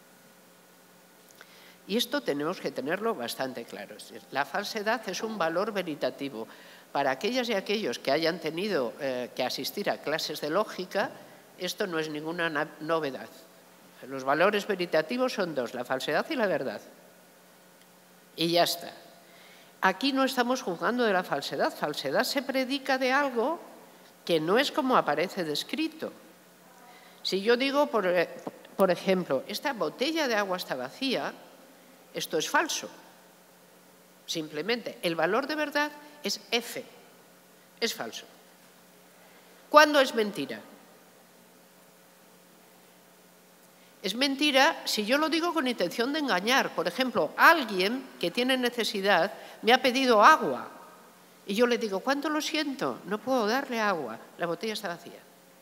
[SPEAKER 3] Y esto tenemos que tenerlo bastante claro. Es decir, la falsedad es un valor veritativo. Para aquellas y aquellos que hayan tenido eh, que asistir a clases de lógica, esto no es ninguna novedad. Los valores veritativos son dos, la falsedad y la verdad. Y ya está. Aquí no estamos juzgando de la falsedad. Falsedad se predica de algo que no es como aparece descrito. Si yo digo, por, por ejemplo, esta botella de agua está vacía, esto es falso. Simplemente, el valor de verdad es F, es falso. ¿Cuándo es mentira? Es mentira si yo lo digo con intención de engañar. Por ejemplo, alguien que tiene necesidad me ha pedido agua y yo le digo, ¿cuánto lo siento? No puedo darle agua, la botella está vacía.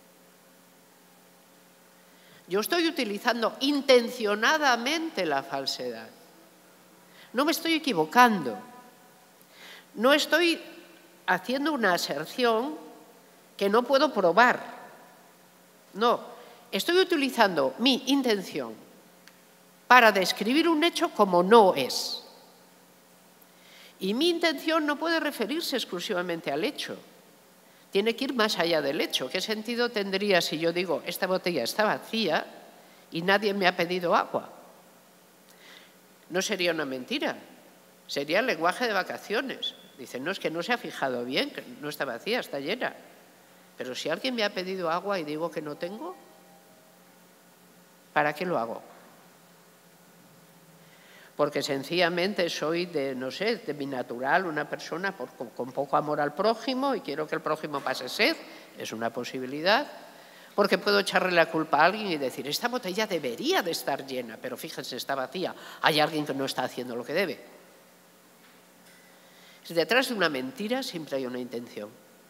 [SPEAKER 3] Yo estoy utilizando intencionadamente la falsedad. No me estoy equivocando. No estoy haciendo una aserción que no puedo probar. No. Estoy utilizando mi intención para describir un hecho como no es. Y mi intención no puede referirse exclusivamente al hecho. Tiene que ir más allá del hecho. ¿Qué sentido tendría si yo digo, esta botella está vacía y nadie me ha pedido agua? No sería una mentira, sería el lenguaje de vacaciones. Dicen, no, es que no se ha fijado bien, que no está vacía, está llena. Pero si alguien me ha pedido agua y digo que no tengo, ¿para qué lo hago? Porque sencillamente soy de, no sé, de mi natural, una persona por, con, con poco amor al prójimo y quiero que el prójimo pase sed, es una posibilidad. Porque puedo echarle la culpa a alguien y decir, esta botella debería de estar llena, pero fíjense, está vacía. Hay alguien que no está haciendo lo que debe. Detrás de una mentira siempre hay una intención.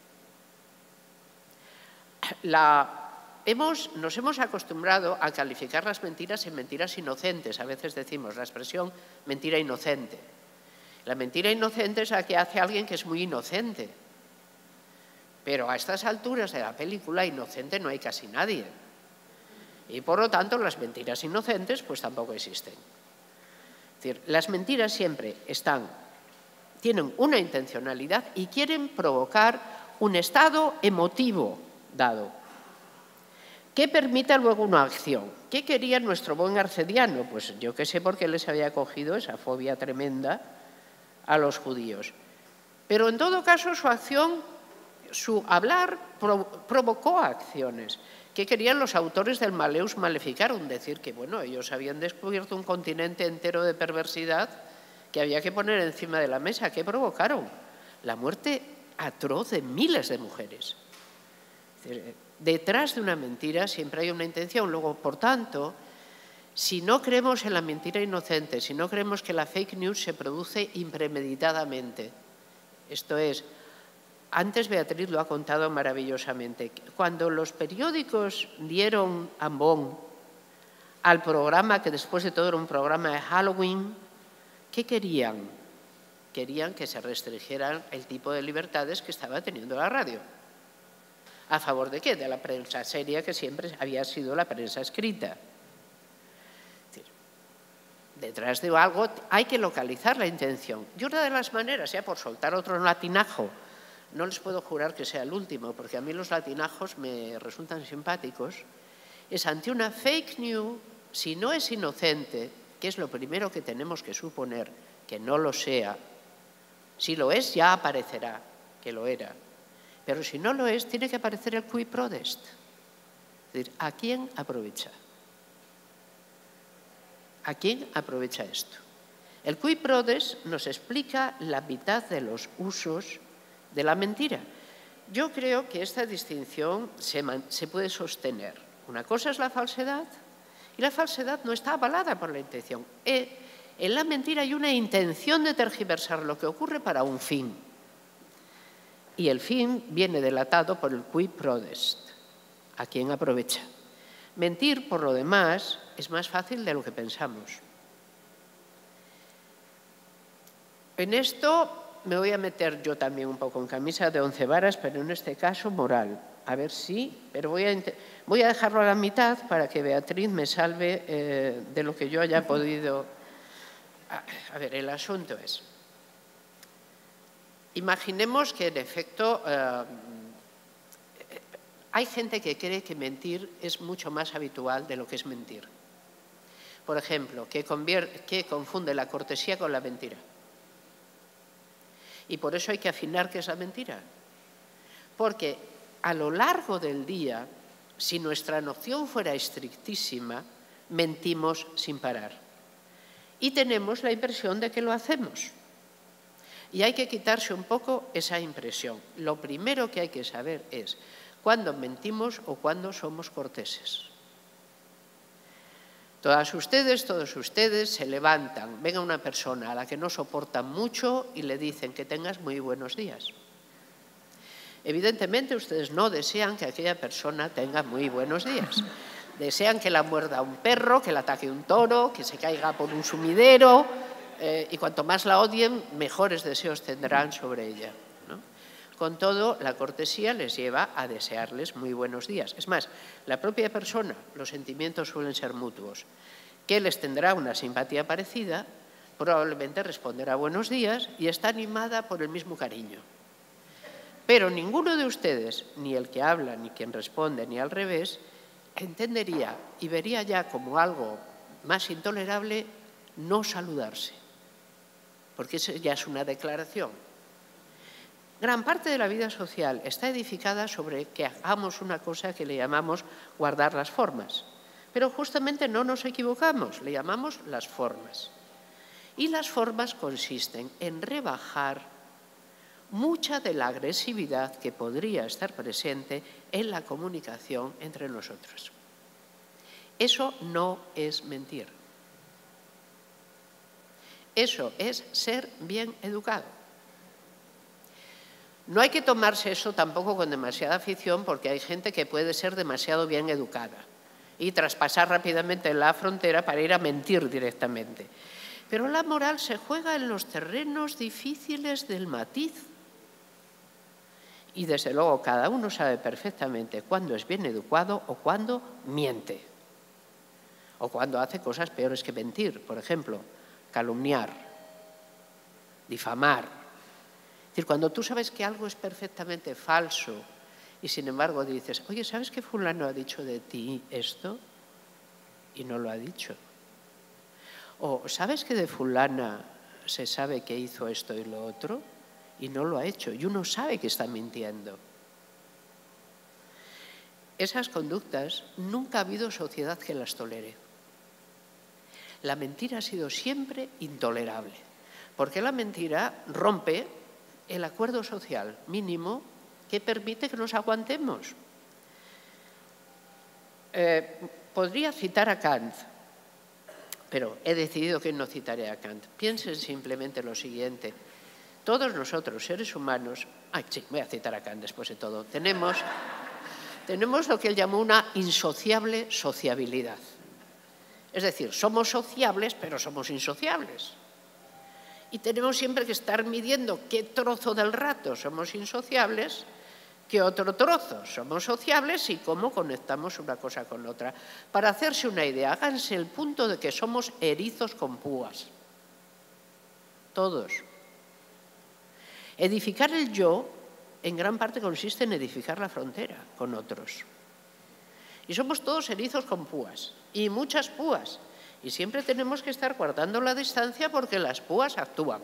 [SPEAKER 3] La, hemos, nos hemos acostumbrado a calificar las mentiras en mentiras inocentes. A veces decimos la expresión mentira inocente. La mentira inocente es la que hace alguien que es muy inocente. Pero a estas alturas de la película, inocente no hay casi nadie. Y por lo tanto, las mentiras inocentes pues tampoco existen. Es decir, las mentiras siempre están, tienen una intencionalidad y quieren provocar un estado emotivo dado, que permita luego una acción. ¿Qué quería nuestro buen arcediano? Pues yo qué sé por qué les había cogido esa fobia tremenda a los judíos. Pero en todo caso su acción, su hablar pro, provocó acciones. ¿Qué querían los autores del Malleus Maleficarum? Decir que, bueno, ellos habían descubierto un continente entero de perversidad que había que poner encima de la mesa. ¿Qué provocaron? La muerte atroz de miles de mujeres. Es decir, detrás de una mentira siempre hay una intención. Luego, por tanto, si no creemos en la mentira inocente, si no creemos que la fake news se produce impremeditadamente, esto es, antes Beatriz lo ha contado maravillosamente, cuando los periódicos dieron ambón al programa, que después de todo era un programa de Halloween, ¿qué querían? Querían que se restringieran el tipo de libertades que estaba teniendo la radio. ¿A favor de qué? De la prensa seria, que siempre había sido la prensa escrita. Es decir, detrás de algo hay que localizar la intención. Y una de las maneras, ya por soltar otro latinajo, no les puedo jurar que sea el último, porque a mí los latinajos me resultan simpáticos, es ante una fake news, si no es inocente, que es lo primero que tenemos que suponer, que no lo sea. Si lo es, ya aparecerá que lo era. Pero si no lo es, tiene que aparecer el qui prodest. Es decir, ¿a quién aprovecha? ¿A quién aprovecha esto? El qui prodest nos explica la mitad de los usos de la mentira. Yo creo que esta distinción se, se puede sostener. Una cosa es la falsedad, y la falsedad no está avalada por la intención. Eh, en la mentira hay una intención de tergiversar lo que ocurre para un fin. Y el fin viene delatado por el qui prodest, a quien aprovecha. Mentir, por lo demás, es más fácil de lo que pensamos. En esto me voy a meter yo también un poco en camisa de once varas, pero en este caso moral. A ver si, pero voy a, voy a dejarlo a la mitad para que Beatriz me salve eh, de lo que yo haya podido. A, a ver, el asunto es, imaginemos que en efecto eh, hay gente que cree que mentir es mucho más habitual de lo que es mentir. Por ejemplo, que, que confunde la cortesía con la mentira. Y por eso hay que afinar qué es la mentira. Porque a lo largo del día, si nuestra noción fuera estrictísima, mentimos sin parar. Y tenemos la impresión de que lo hacemos. Y hay que quitarse un poco esa impresión. Lo primero que hay que saber es cuándo mentimos o cuándo somos corteses. Todas ustedes, todos ustedes se levantan, ven a una persona a la que no soportan mucho y le dicen que tengas muy buenos días. Evidentemente ustedes no desean que aquella persona tenga muy buenos días. Desean que la muerda un perro, que la ataque un toro, que se caiga por un sumidero, eh, y cuanto más la odien, mejores deseos tendrán sobre ella, ¿no? Con todo, la cortesía les lleva a desearles muy buenos días. Es más, la propia persona, los sentimientos suelen ser mutuos, que les tendrá una simpatía parecida, probablemente responderá buenos días y está animada por el mismo cariño. Pero ninguno de ustedes, ni el que habla, ni quien responde, ni al revés, entendería y vería ya como algo más intolerable no saludarse, porque eso ya es una declaración. Gran parte de la vida social está edificada sobre que hagamos una cosa que le llamamos guardar las formas. Pero justamente no nos equivocamos, le llamamos las formas. Y las formas consisten en rebajar mucha de la agresividad que podría estar presente en la comunicación entre nosotros. Eso no es mentir. Eso es ser bien educado. No hay que tomarse eso tampoco con demasiada afición, porque hay gente que puede ser demasiado bien educada y traspasar rápidamente la frontera para ir a mentir directamente. Pero la moral se juega en los terrenos difíciles del matiz. Y desde luego cada uno sabe perfectamente cuándo es bien educado o cuándo miente. O cuando hace cosas peores que mentir. Por ejemplo, calumniar, difamar. Es decir, cuando tú sabes que algo es perfectamente falso y sin embargo dices, oye, ¿sabes que fulano ha dicho de ti esto? Y no lo ha dicho. O ¿sabes que de fulana se sabe que hizo esto y lo otro? Y no lo ha hecho. Y uno sabe que está mintiendo. Esas conductas nunca ha habido sociedad que las tolere. La mentira ha sido siempre intolerable, porque la mentira rompe el acuerdo social mínimo que permite que nos aguantemos. Eh, podría citar a Kant, pero he decidido que no citaré a Kant. Piensen simplemente lo siguiente. Todos nosotros, seres humanos, ay, sí, voy a citar a Kant después de todo, tenemos, tenemos lo que él llamó una insociable sociabilidad. Es decir, somos sociables, pero somos insociables. Y tenemos siempre que estar midiendo qué trozo del rato somos insociables, qué otro trozo somos sociables y cómo conectamos una cosa con otra. Para hacerse una idea, háganse el punto de que somos erizos con púas. Todos. Edificar el yo, en gran parte, consiste en edificar la frontera con otros. Y somos todos erizos con púas, y muchas púas. Y siempre tenemos que estar guardando la distancia porque las púas actúan.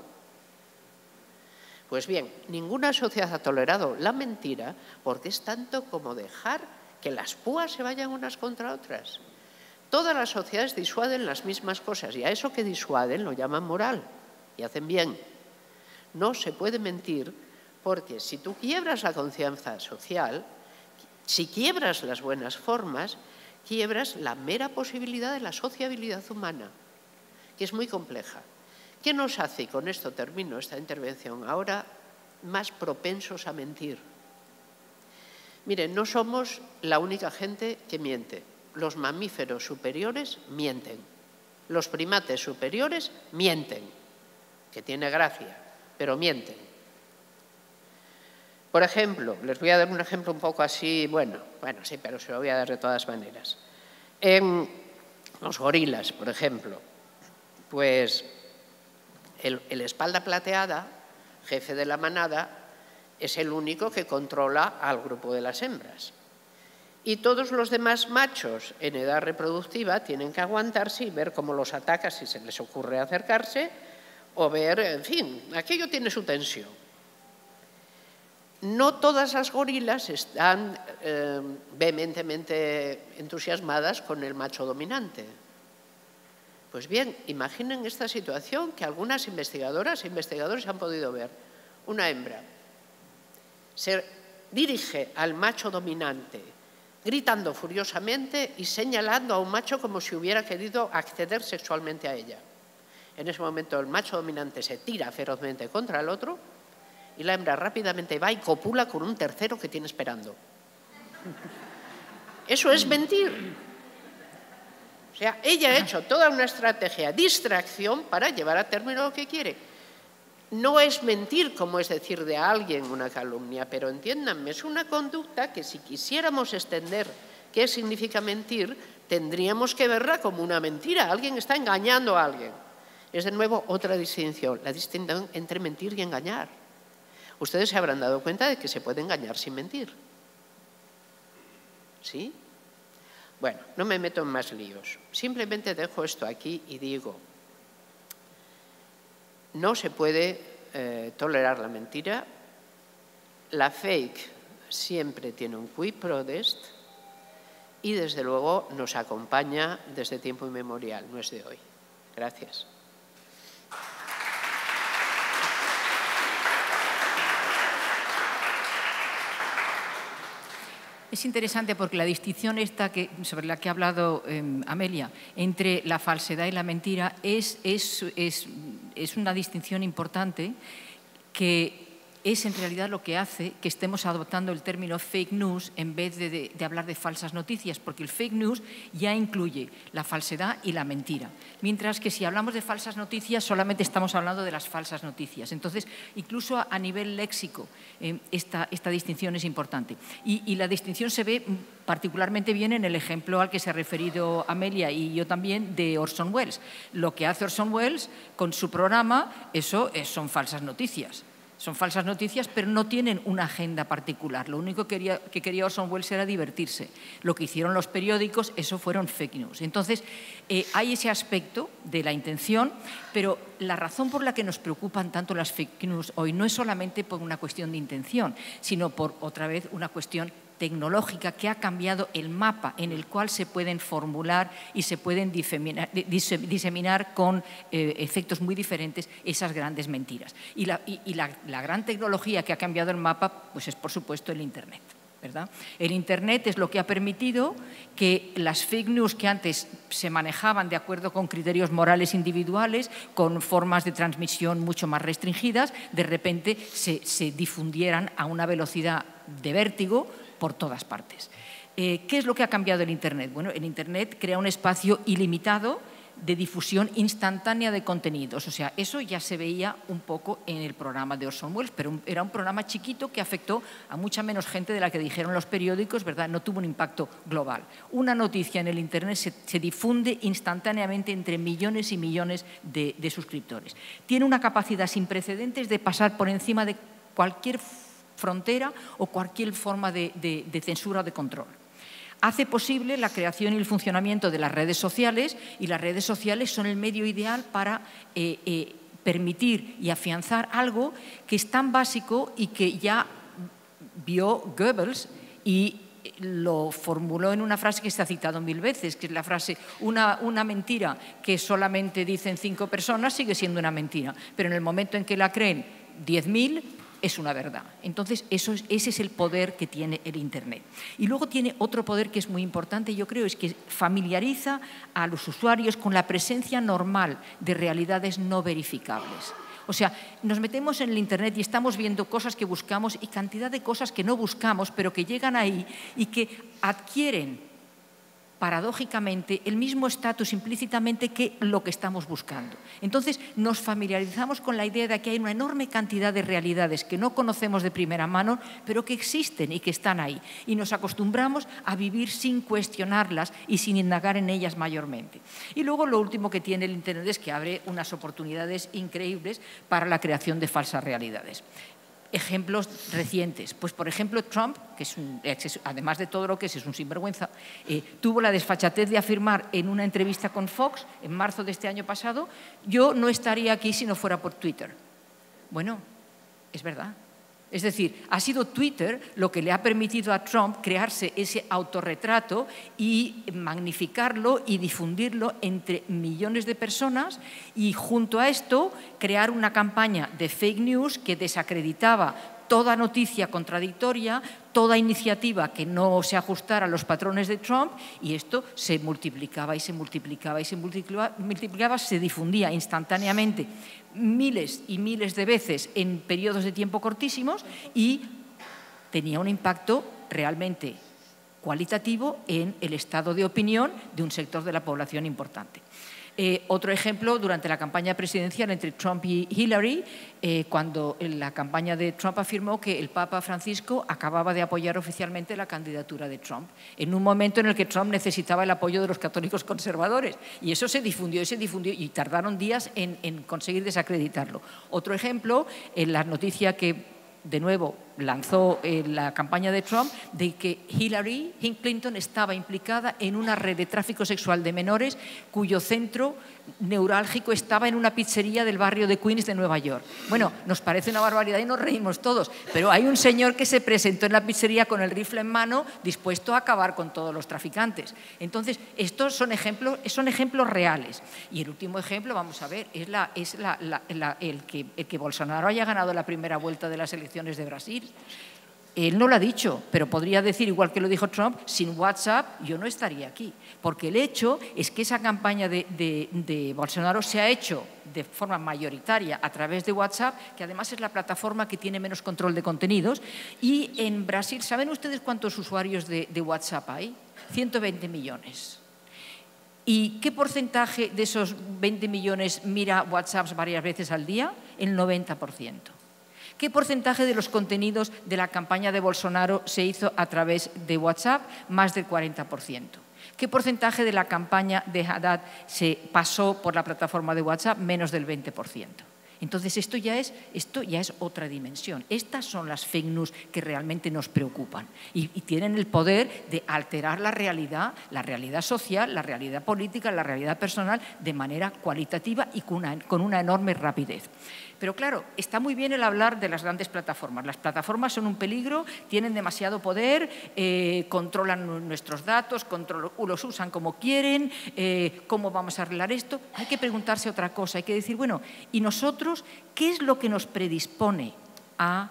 [SPEAKER 3] Pues bien, ninguna sociedad ha tolerado la mentira porque es tanto como dejar que las púas se vayan unas contra otras. Todas las sociedades disuaden las mismas cosas y a eso que disuaden lo llaman moral y hacen bien. No se puede mentir porque si tú quiebras la confianza social, si quiebras las buenas formas, quiebras la mera posibilidad de la sociabilidad humana, que es muy compleja. ¿Qué nos hace, y con esto termino esta intervención ahora, más propensos a mentir? Miren, no somos la única gente que miente. Los mamíferos superiores mienten. Los primates superiores mienten, que tiene gracia, pero mienten. Por ejemplo, les voy a dar un ejemplo un poco así, bueno, bueno, sí, pero se lo voy a dar de todas maneras. En los gorilas, por ejemplo, pues el, el espalda plateada, jefe de la manada, es el único que controla al grupo de las hembras. Y todos los demás machos en edad reproductiva tienen que aguantarse y ver cómo los ataca si se les ocurre acercarse, o ver, en fin, aquello tiene su tensión. No todas las gorilas están eh, vehementemente entusiasmadas con el macho dominante. Pues bien, imaginen esta situación que algunas investigadoras e investigadores han podido ver. Una hembra se dirige al macho dominante gritando furiosamente y señalando a un macho como si hubiera querido acceder sexualmente a ella. En ese momento el macho dominante se tira ferozmente contra el otro y la hembra rápidamente va y copula con un tercero que tiene esperando. Eso es mentir. O sea, ella ha hecho toda una estrategia de distracción para llevar a término lo que quiere. No es mentir, como es decir de alguien una calumnia, pero entiéndanme, es una conducta que si quisiéramos extender qué significa mentir, tendríamos que verla como una mentira. Alguien está engañando a alguien. Es de nuevo otra distinción, la distinción entre mentir y engañar. Ustedes se habrán dado cuenta de que se puede engañar sin mentir. ¿Sí? Bueno, no me meto en más líos. Simplemente dejo esto aquí y digo, no se puede eh, tolerar la mentira. La fake siempre tiene un qui prodest y desde luego nos acompaña desde tiempo inmemorial, no es de hoy. Gracias.
[SPEAKER 6] Es interesante porque la distinción esta que, sobre la que ha hablado eh, Amelia entre la falsedad y la mentira es, es, es, es una distinción importante que es en realidad lo que hace que estemos adoptando el término fake news en vez de, de, de hablar de falsas noticias, porque el fake news ya incluye la falsedad y la mentira, mientras que si hablamos de falsas noticias solamente estamos hablando de las falsas noticias. Entonces, incluso a, a nivel léxico, eh, esta, esta distinción es importante. Y, y la distinción se ve particularmente bien en el ejemplo al que se ha referido Amelia y yo también de Orson Welles. Lo que hace Orson Welles con su programa, eso es, son falsas noticias. Son falsas noticias, pero no tienen una agenda particular. Lo único que quería, que quería Orson Welles era divertirse. Lo que hicieron los periódicos, eso fueron fake news. Entonces, eh, hay ese aspecto de la intención, pero la razón por la que nos preocupan tanto las fake news hoy no es solamente por una cuestión de intención, sino por, otra vez, una cuestión tecnológica que ha cambiado el mapa en el cual se pueden formular y se pueden diseminar, diseminar con eh, efectos muy diferentes esas grandes mentiras. Y, la, y, y la, la gran tecnología que ha cambiado el mapa pues es, por supuesto, el Internet, ¿verdad? El Internet es lo que ha permitido que las fake news que antes se manejaban de acuerdo con criterios morales individuales, con formas de transmisión mucho más restringidas, de repente se, se difundieran a una velocidad de vértigo por todas partes. Eh, ¿Qué es lo que ha cambiado el Internet? Bueno, el Internet crea un espacio ilimitado de difusión instantánea de contenidos. O sea, eso ya se veía un poco en el programa de Orson Welles, pero un, era un programa chiquito que afectó a mucha menos gente de la que dijeron los periódicos, ¿verdad? No tuvo un impacto global. Una noticia en el Internet se, se difunde instantáneamente entre millones y millones de, de suscriptores. Tiene una capacidad sin precedentes de pasar por encima de cualquier frontera o cualquier forma de, de, de censura o de control. Hace posible la creación y el funcionamiento de las redes sociales, y las redes sociales son el medio ideal para eh, eh, permitir y afianzar algo que es tan básico y que ya vio Goebbels y lo formuló en una frase que se ha citado mil veces, que es la frase, una, una mentira que solamente dicen cinco personas sigue siendo una mentira, pero en el momento en que la creen diez mil, es una verdad. Entonces, eso es, ese es el poder que tiene el Internet. Y luego tiene otro poder que es muy importante, yo creo, es que familiariza a los usuarios con la presencia normal de realidades no verificables. O sea, nos metemos en el Internet y estamos viendo cosas que buscamos y cantidad de cosas que no buscamos, pero que llegan ahí y que adquieren paradójicamente el mismo estatus implícitamente que lo que estamos buscando. Entonces, nos familiarizamos con la idea de que hay una enorme cantidad de realidades que no conocemos de primera mano, pero que existen y que están ahí. Y nos acostumbramos a vivir sin cuestionarlas y sin indagar en ellas mayormente. Y luego lo último que tiene el Internet es que abre unas oportunidades increíbles para la creación de falsas realidades. Ejemplos recientes. Pues, por ejemplo, Trump, que es un, además de todo lo que es, es un sinvergüenza, eh, tuvo la desfachatez de afirmar en una entrevista con Fox, en marzo de este año pasado, yo no estaría aquí si no fuera por Twitter. Bueno, es verdad. Es decir, ha sido Twitter lo que le ha permitido a Trump crearse ese autorretrato y magnificarlo y difundirlo entre millones de personas y, junto a esto, crear una campaña de fake news que desacreditaba toda noticia contradictoria, toda iniciativa que no se ajustara a los patrones de Trump, y esto se multiplicaba y se multiplicaba y se multiplicaba, multiplicaba se difundía instantáneamente miles y miles de veces en periodos de tiempo cortísimos y tenía un impacto realmente cualitativo en el estado de opinión de un sector de la población importante. Eh, otro ejemplo, durante la campaña presidencial entre Trump y Hillary, eh, cuando en la campaña de Trump afirmó que el Papa Francisco acababa de apoyar oficialmente la candidatura de Trump, en un momento en el que Trump necesitaba el apoyo de los católicos conservadores. Y eso se difundió y se difundió y tardaron días en, en conseguir desacreditarlo. Otro ejemplo, en la noticia que de nuevo lanzó eh, la campaña de Trump, de que Hillary Clinton estaba implicada en una red de tráfico sexual de menores cuyo centro neurálgico estaba en una pizzería del barrio de Queens de Nueva York. Bueno, nos parece una barbaridad y nos reímos todos, pero hay un señor que se presentó en la pizzería con el rifle en mano dispuesto a acabar con todos los traficantes. Entonces, estos son ejemplos, son ejemplos reales. Y el último ejemplo, vamos a ver, es, la, es la, la, la, el, que, el que Bolsonaro haya ganado la primera vuelta de las elecciones de Brasil. Él no lo ha dicho, pero podría decir, igual que lo dijo Trump, sin WhatsApp yo no estaría aquí. Porque el hecho es que esa campaña de, de, de Bolsonaro se ha hecho de forma mayoritaria a través de WhatsApp, que además es la plataforma que tiene menos control de contenidos. Y en Brasil, ¿saben ustedes cuántos usuarios de, de WhatsApp hay? ciento veinte millones. ¿Y qué porcentaje de esos veinte millones mira WhatsApp varias veces al día? El noventa por ciento. ¿Qué porcentaje de los contenidos de la campaña de Bolsonaro se hizo a través de WhatsApp? Más del cuarenta por ciento. ¿Qué porcentaje de la campaña de Haddad se pasó por la plataforma de WhatsApp? Menos del veinte por ciento. Entonces, esto ya, es, esto ya es otra dimensión. Estas son las fake news que realmente nos preocupan y, y tienen el poder de alterar la realidad, la realidad social, la realidad política, la realidad personal de manera cualitativa y con una, con una enorme rapidez. Pero claro, está muy bien el hablar de las grandes plataformas. Las plataformas son un peligro, tienen demasiado poder, eh, controlan nuestros datos, control, los usan como quieren, eh, ¿cómo vamos a arreglar esto? Hay que preguntarse otra cosa, hay que decir, bueno, ¿y nosotros qué es lo que nos predispone a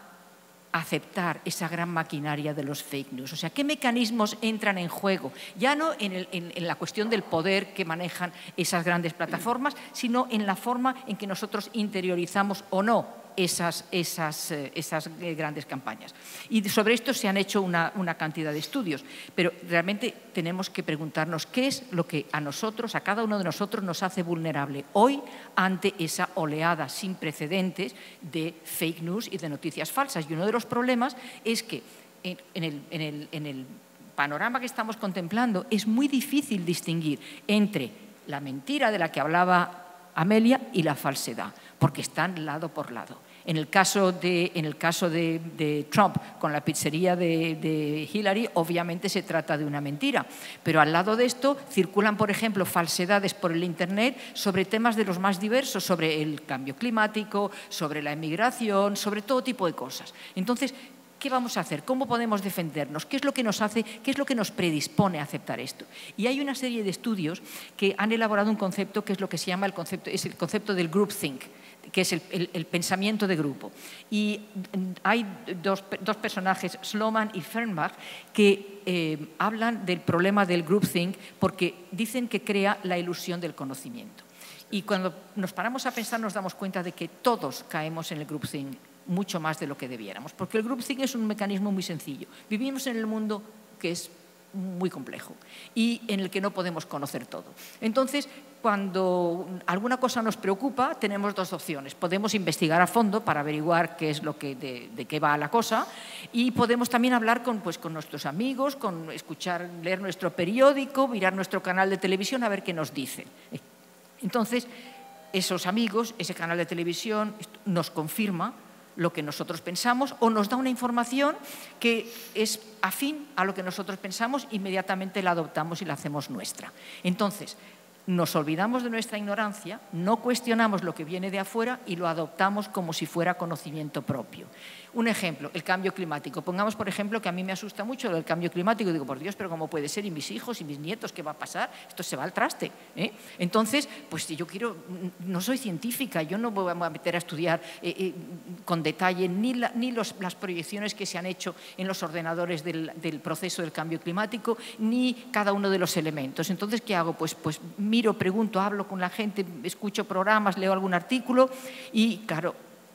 [SPEAKER 6] aceptar esa gran maquinaria de los fake news? O sea, ¿qué mecanismos entran en juego? Ya no en, el, en, en la cuestión del poder que manejan esas grandes plataformas, sino en la forma en que nosotros interiorizamos o no esas, esas, eh, esas grandes campañas. Y sobre esto se han hecho una, una cantidad de estudios, pero realmente tenemos que preguntarnos qué es lo que a nosotros, a cada uno de nosotros, nos hace vulnerable hoy ante esa oleada sin precedentes de fake news y de noticias falsas. Y uno de los problemas es que en, en, el, en, el, en el panorama que estamos contemplando es muy difícil distinguir entre la mentira de la que hablaba Amelia y la falsedad, porque están lado por lado. En el caso de, en el caso de, de Trump con la pizzería de, de Hillary, obviamente se trata de una mentira, pero al lado de esto circulan, por ejemplo, falsedades por el Internet sobre temas de los más diversos, sobre el cambio climático, sobre la emigración, sobre todo tipo de cosas. Entonces, ¿qué vamos a hacer? ¿Cómo podemos defendernos? ¿Qué es lo que nos hace, qué es lo que nos predispone a aceptar esto? Y hay una serie de estudios que han elaborado un concepto que es lo que se llama el concepto, es el concepto del groupthink, que es el, el, el pensamiento de grupo. Y hay dos, dos personajes, Sloman y Fernbach, que eh, hablan del problema del groupthink porque dicen que crea la ilusión del conocimiento. Y cuando nos paramos a pensar nos damos cuenta de que todos caemos en el groupthink mucho más de lo que debiéramos, porque el groupthink es un mecanismo muy sencillo. Vivimos en el mundo que es muy complejo y en el que no podemos conocer todo. Entonces, cuando alguna cosa nos preocupa, tenemos dos opciones. Podemos investigar a fondo para averiguar qué es lo que, de, de qué va la cosa, y podemos también hablar con, pues, con nuestros amigos, con escuchar, leer nuestro periódico, mirar nuestro canal de televisión a ver qué nos dicen. Entonces, esos amigos, ese canal de televisión nos confirma lo que nosotros pensamos o nos da una información que es afín a lo que nosotros pensamos, inmediatamente la adoptamos y la hacemos nuestra. Entonces, nos olvidamos de nuestra ignorancia, no cuestionamos lo que viene de afuera y lo adoptamos como si fuera conocimiento propio. Un ejemplo, el cambio climático. Pongamos, por ejemplo, que a mí me asusta mucho el cambio climático. Digo, por Dios, pero ¿cómo puede ser? ¿Y mis hijos y mis nietos qué va a pasar? Esto se va al traste, ¿eh? Entonces, pues yo quiero, no soy científica, yo no voy a meter a estudiar eh, eh, con detalle ni, la, ni los, las proyecciones que se han hecho en los ordenadores del, del proceso del cambio climático, ni cada uno de los elementos. Entonces, ¿qué hago? Pues, pues miro, pregunto, hablo con la gente, escucho programas, leo algún artículo y, claro,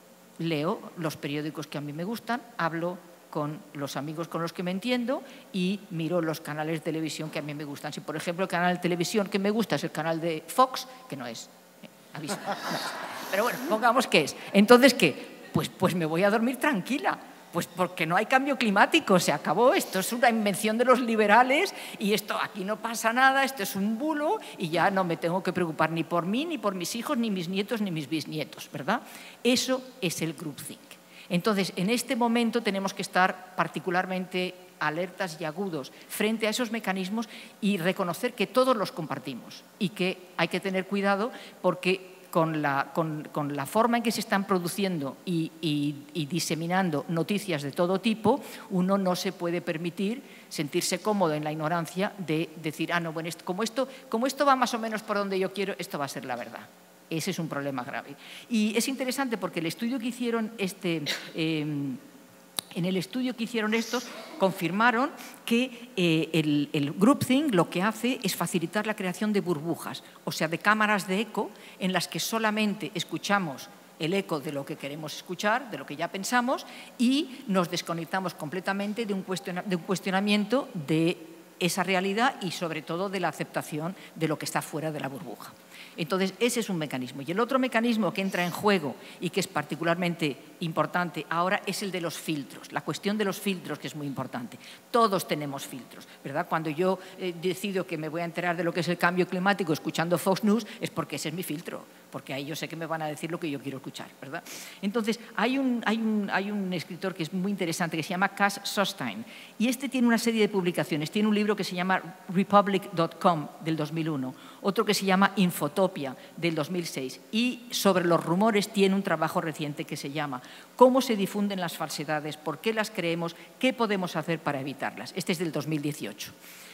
[SPEAKER 6] leo los periódicos que a mí me gustan, hablo con los amigos con los que me entiendo y miro los canales de televisión que a mí me gustan. Si, por ejemplo, el canal de televisión que me gusta es el canal de Fox, que no es, eh, aviso, no es. Pero bueno, pongamos que es. Entonces, ¿qué? Pues, pues me voy a dormir tranquila. Pues porque no hay cambio climático, se acabó, esto es una invención de los liberales y esto aquí no pasa nada, esto es un bulo y ya no me tengo que preocupar ni por mí, ni por mis hijos, ni mis nietos, ni mis bisnietos, ¿verdad? Eso es el groupthink. Entonces, en este momento tenemos que estar particularmente alertas y agudos frente a esos mecanismos y reconocer que todos los compartimos y que hay que tener cuidado porque Con la, con, con la forma en que se están produciendo y, y, y diseminando noticias de todo tipo, uno no se puede permitir sentirse cómodo en la ignorancia de decir, ah, no, bueno, esto, como, esto, como esto va más o menos por donde yo quiero, esto va a ser la verdad. Ese es un problema grave. Y es interesante porque el estudio que hicieron este... Eh, En el estudio que hicieron estos, confirmaron que eh, el, el groupthink lo que hace es facilitar la creación de burbujas, o sea, de cámaras de eco en las que solamente escuchamos el eco de lo que queremos escuchar, de lo que ya pensamos, y nos desconectamos completamente de un, cuestiona, de un cuestionamiento de esa realidad y, sobre todo, de la aceptación de lo que está fuera de la burbuja. Entonces, ese es un mecanismo. Y el otro mecanismo que entra en juego y que es particularmente importante ahora es el de los filtros, la cuestión de los filtros, que es muy importante. Todos tenemos filtros, ¿verdad? Cuando yo eh, decido que me voy a enterar de lo que es el cambio climático escuchando Fox News, es porque ese es mi filtro, porque ahí yo sé que me van a decir lo que yo quiero escuchar, ¿verdad? Entonces, hay un, hay un, hay un escritor que es muy interesante que se llama Cass Sunstein, y este tiene una serie de publicaciones. Tiene un libro que se llama Republic punto com del dos mil uno, otro que se llama Infotopia del dos mil seis, y sobre los rumores tiene un trabajo reciente que se llama ¿Cómo se difunden las falsedades? ¿Por qué las creemos? ¿Qué podemos hacer para evitarlas? Este es del dos mil dieciocho.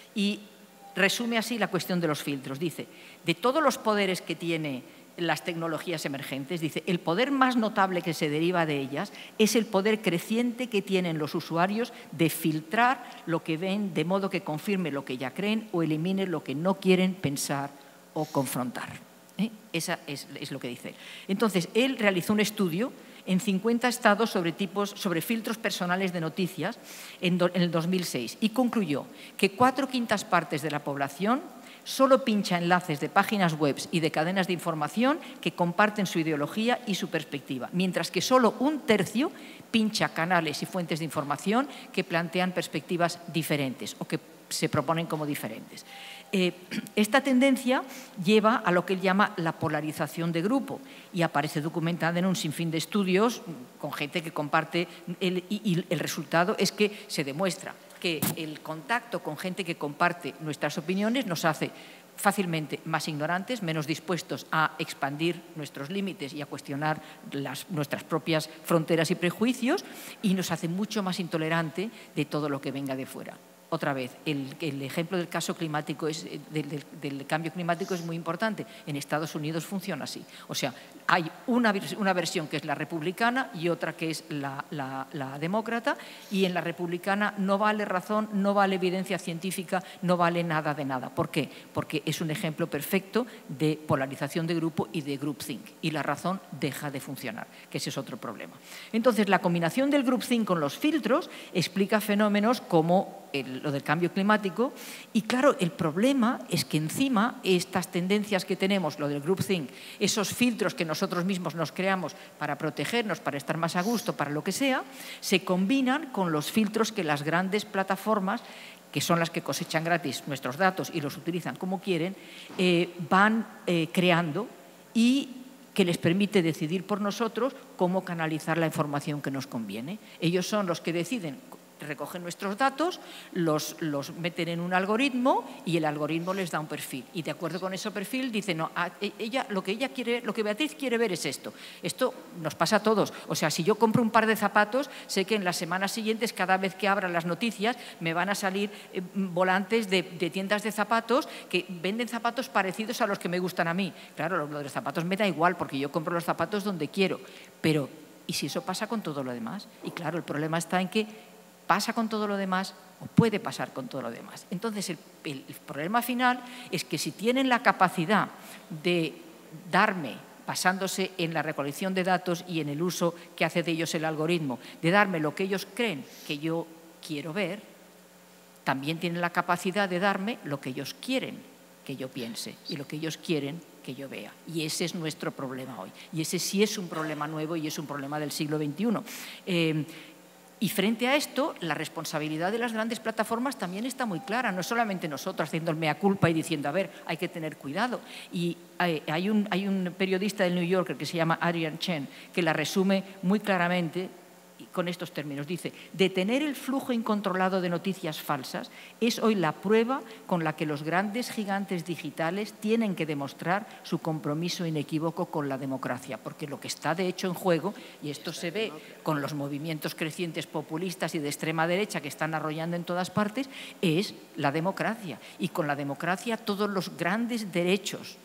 [SPEAKER 6] Y resume así la cuestión de los filtros. Dice, de todos los poderes que tiene las tecnologías emergentes, dice, el poder más notable que se deriva de ellas es el poder creciente que tienen los usuarios de filtrar lo que ven de modo que confirme lo que ya creen o elimine lo que no quieren pensar o confrontar. ¿Eh? Esa es, es lo que dice él. Entonces, él realizó un estudio en cincuenta estados sobre, tipos, sobre filtros personales de noticias en, do, en el dos mil seis y concluyó que cuatro quintas partes de la población solo pincha enlaces de páginas web y de cadenas de información que comparten su ideología y su perspectiva, mientras que solo un tercio pincha canales y fuentes de información que plantean perspectivas diferentes o que se proponen como diferentes. Eh, esta tendencia lleva a lo que él llama la polarización de grupo y aparece documentada en un sinfín de estudios con gente que comparte el, y, y el resultado es que se demuestra que el contacto con gente que comparte nuestras opiniones nos hace fácilmente más ignorantes, menos dispuestos a expandir nuestros límites y a cuestionar las, nuestras propias fronteras y prejuicios, y nos hace mucho más intolerante de todo lo que venga de fuera. Otra vez, el, el ejemplo del caso climático es, del, del, del cambio climático es muy importante. En Estados Unidos funciona así. O sea, hay una, una versión que es la republicana y otra que es la, la, la demócrata, y en la republicana no vale razón, no vale evidencia científica, no vale nada de nada. ¿Por qué? Porque es un ejemplo perfecto de polarización de grupo y de groupthink, y la razón deja de funcionar, que ese es otro problema. Entonces, la combinación del groupthink con los filtros explica fenómenos como el, lo del cambio climático, y claro, el problema es que encima estas tendencias que tenemos, lo del groupthink, esos filtros que nosotros mismos nos creamos para protegernos, para estar más a gusto, para lo que sea, se combinan con los filtros que las grandes plataformas, que son las que cosechan gratis nuestros datos y los utilizan como quieren, eh, van eh, creando y que les permite decidir por nosotros cómo canalizar la información que nos conviene. Ellos son los que deciden, recogen nuestros datos, los, los meten en un algoritmo y el algoritmo les da un perfil. Y de acuerdo con ese perfil dice, no, a ella, lo que ella quiere, lo que Beatriz quiere ver es esto. Esto nos pasa a todos. O sea, si yo compro un par de zapatos, sé que en las semanas siguientes, cada vez que abra las noticias, me van a salir eh, volantes de, de tiendas de zapatos que venden zapatos parecidos a los que me gustan a mí. Claro, lo, lo de los zapatos me da igual porque yo compro los zapatos donde quiero. Pero, ¿y si eso pasa con todo lo demás? Y claro, el problema está en que pasa con todo lo demás o puede pasar con todo lo demás. Entonces, el, el, el problema final es que si tienen la capacidad de darme, basándose en la recolección de datos y en el uso que hace de ellos el algoritmo, de darme lo que ellos creen que yo quiero ver, también tienen la capacidad de darme lo que ellos quieren que yo piense y lo que ellos quieren que yo vea. Y ese es nuestro problema hoy. Y ese sí es un problema nuevo y es un problema del siglo veintiuno. Eh, Y frente a esto, la responsabilidad de las grandes plataformas también está muy clara. No es solamente nosotros haciendo el mea culpa y diciendo, a ver, hay que tener cuidado. Y hay, hay, un, hay un periodista del New Yorker que se llama Adrian Chen que la resume muy claramente con estos términos. Dice, detener el flujo incontrolado de noticias falsas es hoy la prueba con la que los grandes gigantes digitales tienen que demostrar su compromiso inequívoco con la democracia, porque lo que está de hecho en juego, y esto se ve con los movimientos crecientes populistas y de extrema derecha que están arrollando en todas partes, es la democracia. Y con la democracia todos los grandes derechos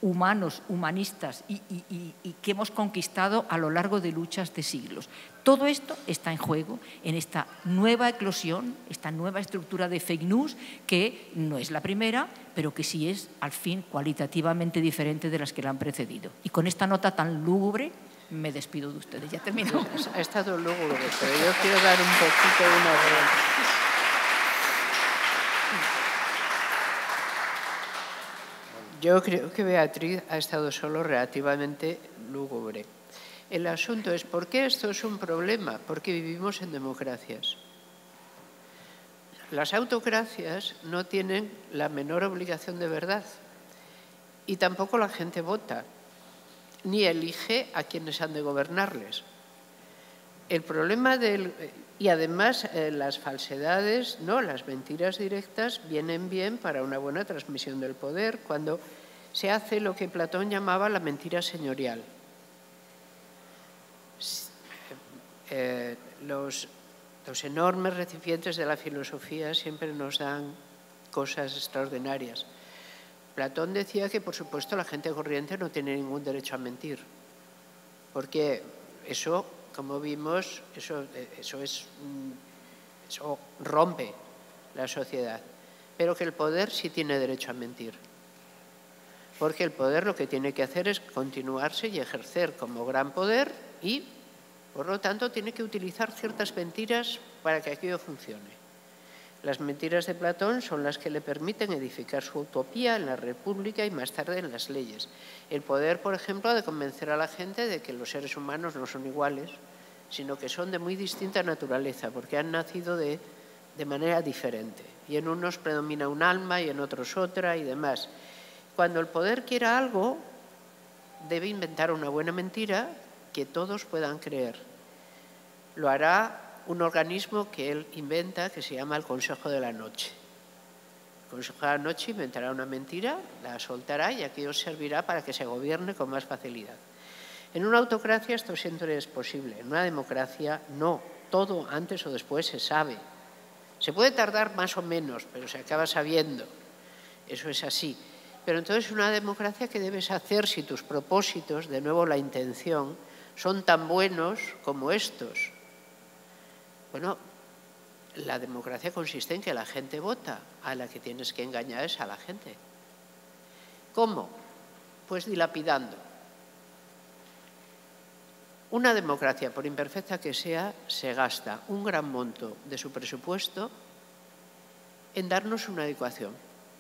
[SPEAKER 6] humanos, humanistas y, y, y, y que hemos conquistado a lo largo de luchas de siglos. Todo esto está en juego en esta nueva eclosión, esta nueva estructura de fake news, que no es la primera, pero que sí es, al fin, cualitativamente diferente de las que la han precedido. Y con esta nota tan lúgubre me despido de ustedes. Ya terminamos.
[SPEAKER 3] Ha estado lúgubre, pero yo quiero dar un poquito una... Yo creo que Beatriz ha estado solo relativamente lúgubre. El asunto es, ¿por qué esto es un problema? Porque vivimos en democracias. Las autocracias no tienen la menor obligación de verdad y tampoco la gente vota, ni elige a quienes han de gobernarles. El problema del... Y además eh, las falsedades, no, las mentiras directas vienen bien para una buena transmisión del poder cuando se hace lo que Platón llamaba la mentira señorial. Eh, los, los enormes recipientes de la filosofía siempre nos dan cosas extraordinarias. Platón decía que, por supuesto, la gente corriente no tiene ningún derecho a mentir, porque eso, como vimos, eso, eso, es, eso rompe la sociedad, pero que el poder sí tiene derecho a mentir, porque el poder lo que tiene que hacer es continuarse y ejercer como gran poder y, por lo tanto, tiene que utilizar ciertas mentiras para que aquello funcione. Las mentiras de Platón son las que le permiten edificar su utopía en la República y más tarde en las leyes. El poder, por ejemplo, de convencer a la gente de que los seres humanos no son iguales, sino que son de muy distinta naturaleza, porque han nacido de, de manera diferente. Y en unos predomina un alma y en otros otra y demás. Cuando el poder quiera algo, debe inventar una buena mentira que todos puedan creer. Lo hará un organismo que él inventa que se llama el Consejo de la Noche. El Consejo de la Noche inventará una mentira, la soltará y aquello servirá para que se gobierne con más facilidad. En una autocracia esto siempre es posible, en una democracia no, todo antes o después se sabe. Se puede tardar más o menos, pero se acaba sabiendo, eso es así. Pero entonces una democracia, ¿qué debes hacer si tus propósitos, de nuevo la intención, son tan buenos como estos? Bueno, la democracia consiste en que la gente vota, a la que tienes que engañar es a la gente. ¿Cómo? Pues dilapidando. Una democracia, por imperfecta que sea, se gasta un gran monto de su presupuesto en darnos una educación.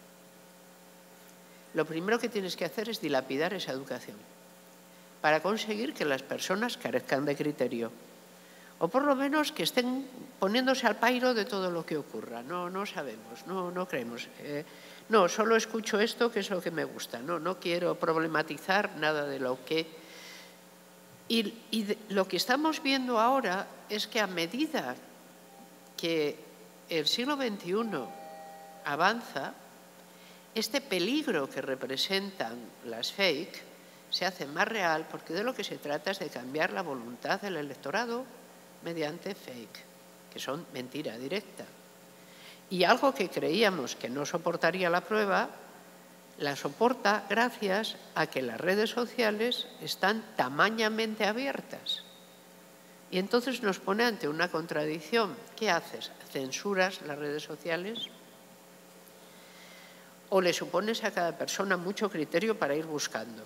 [SPEAKER 3] Lo primero que tienes que hacer es dilapidar esa educación para conseguir que las personas carezcan de criterio o por lo menos que estén poniéndose al pairo de todo lo que ocurra. No, no sabemos, no, no creemos. Eh, no, solo escucho esto que es lo que me gusta. No, no quiero problematizar nada de lo que... Y, y de, lo que estamos viendo ahora es que a medida que el siglo veintiuno avanza, este peligro que representan las fake se hace más real porque de lo que se trata es de cambiar la voluntad del electorado mediante fake, que son mentira directa. Y algo que creíamos que no soportaría la prueba, la soporta gracias a que las redes sociales están tamañamente abiertas. Y entonces nos pone ante una contradicción. ¿Qué haces? ¿Censuras las redes sociales? ¿O le supones a cada persona mucho criterio para ir buscando?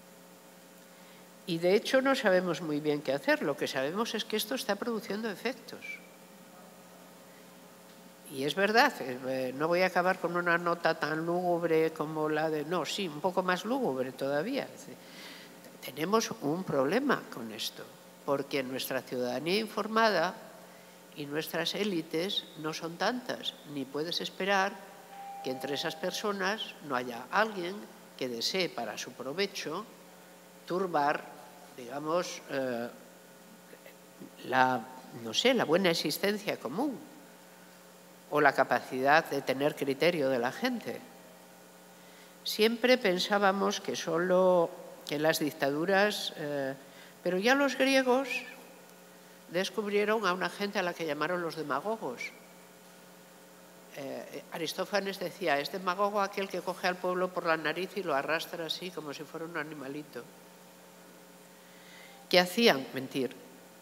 [SPEAKER 3] Y de hecho no sabemos muy bien qué hacer. Lo que sabemos es que esto está produciendo efectos. Y es verdad, eh, no voy a acabar con una nota tan lúgubre como la de... No, sí, un poco más lúgubre todavía. Tenemos un problema con esto, porque nuestra ciudadanía informada y nuestras élites no son tantas, ni puedes esperar que entre esas personas no haya alguien que desee para su provecho turbar, digamos, eh, la, no sé, la buena existencia común o la capacidad de tener criterio de la gente. Siempre pensábamos que solo que las dictaduras, eh, pero ya los griegos descubrieron a una gente a la que llamaron los demagogos. eh, Aristófanes decía, es demagogo aquel que coge al pueblo por la nariz y lo arrastra así como si fuera un animalito. ¿Qué hacían? Mentir.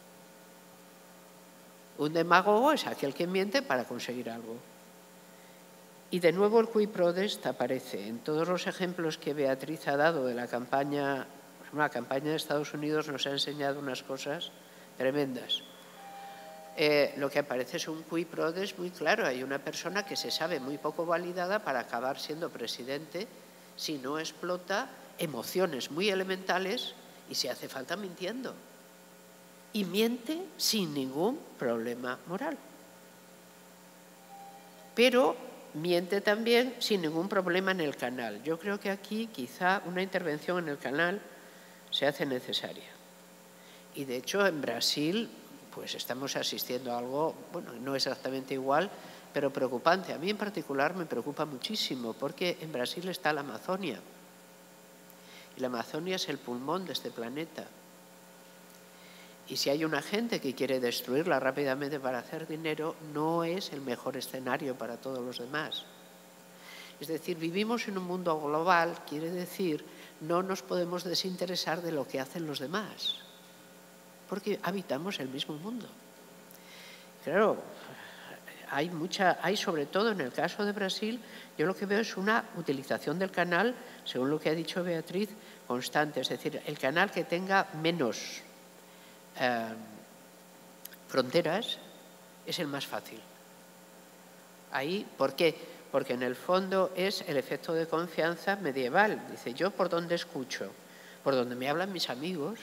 [SPEAKER 3] Un demagogo es aquel que miente para conseguir algo. Y de nuevo el qui prodest aparece en todos los ejemplos que Beatriz ha dado de la campaña. La campaña de Estados Unidos nos ha enseñado unas cosas tremendas. Eh, lo que aparece es un qui prodest muy claro. Hay una persona que se sabe muy poco validada para acabar siendo presidente si no explota emociones muy elementales y si hace falta mintiendo. Y miente sin ningún problema moral. Pero miente también sin ningún problema en el canal. Yo creo que aquí quizá una intervención en el canal se hace necesaria. Y de hecho en Brasil pues estamos asistiendo a algo, bueno, no exactamente igual, pero preocupante. A mí en particular me preocupa muchísimo porque en Brasil está la Amazonia. Y la Amazonia es el pulmón de este planeta. Y si hay una gente que quiere destruirla rápidamente para hacer dinero, no es el mejor escenario para todos los demás. Es decir, vivimos en un mundo global, quiere decir, no nos podemos desinteresar de lo que hacen los demás, porque habitamos el mismo mundo. Claro, hay mucha, hay sobre todo en el caso de Brasil, yo lo que veo es una utilización del canal, según lo que ha dicho Beatriz, constante. Es decir, el canal que tenga menos eh, fronteras es el más fácil. Ahí, ¿por qué? Porque en el fondo es el efecto de confianza medieval. Dice, yo por dónde escucho, por donde me hablan mis amigos.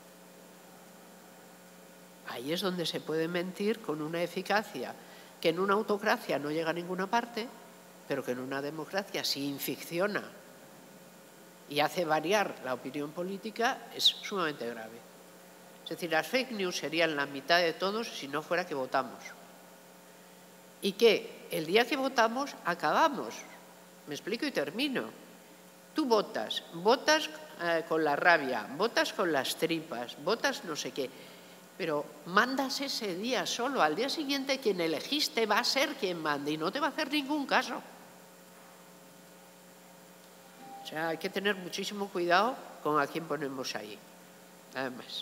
[SPEAKER 3] Ahí es donde se puede mentir con una eficacia que en una autocracia no llega a ninguna parte, pero que en una democracia si inficciona y hace variar la opinión política, es sumamente grave. Es decir, las fake news serían la mitad de todos si no fuera que votamos. Y que el día que votamos, acabamos. Me explico y termino. Tú votas, votas eh, con la rabia, votas con las tripas, votas no sé qué, pero mandas ese día solo. Al día siguiente quien elegiste va a ser quien mande y no te va a hacer ningún caso. O sea, hay que tener muchísimo cuidado con a quién ponemos ahí. Nada más.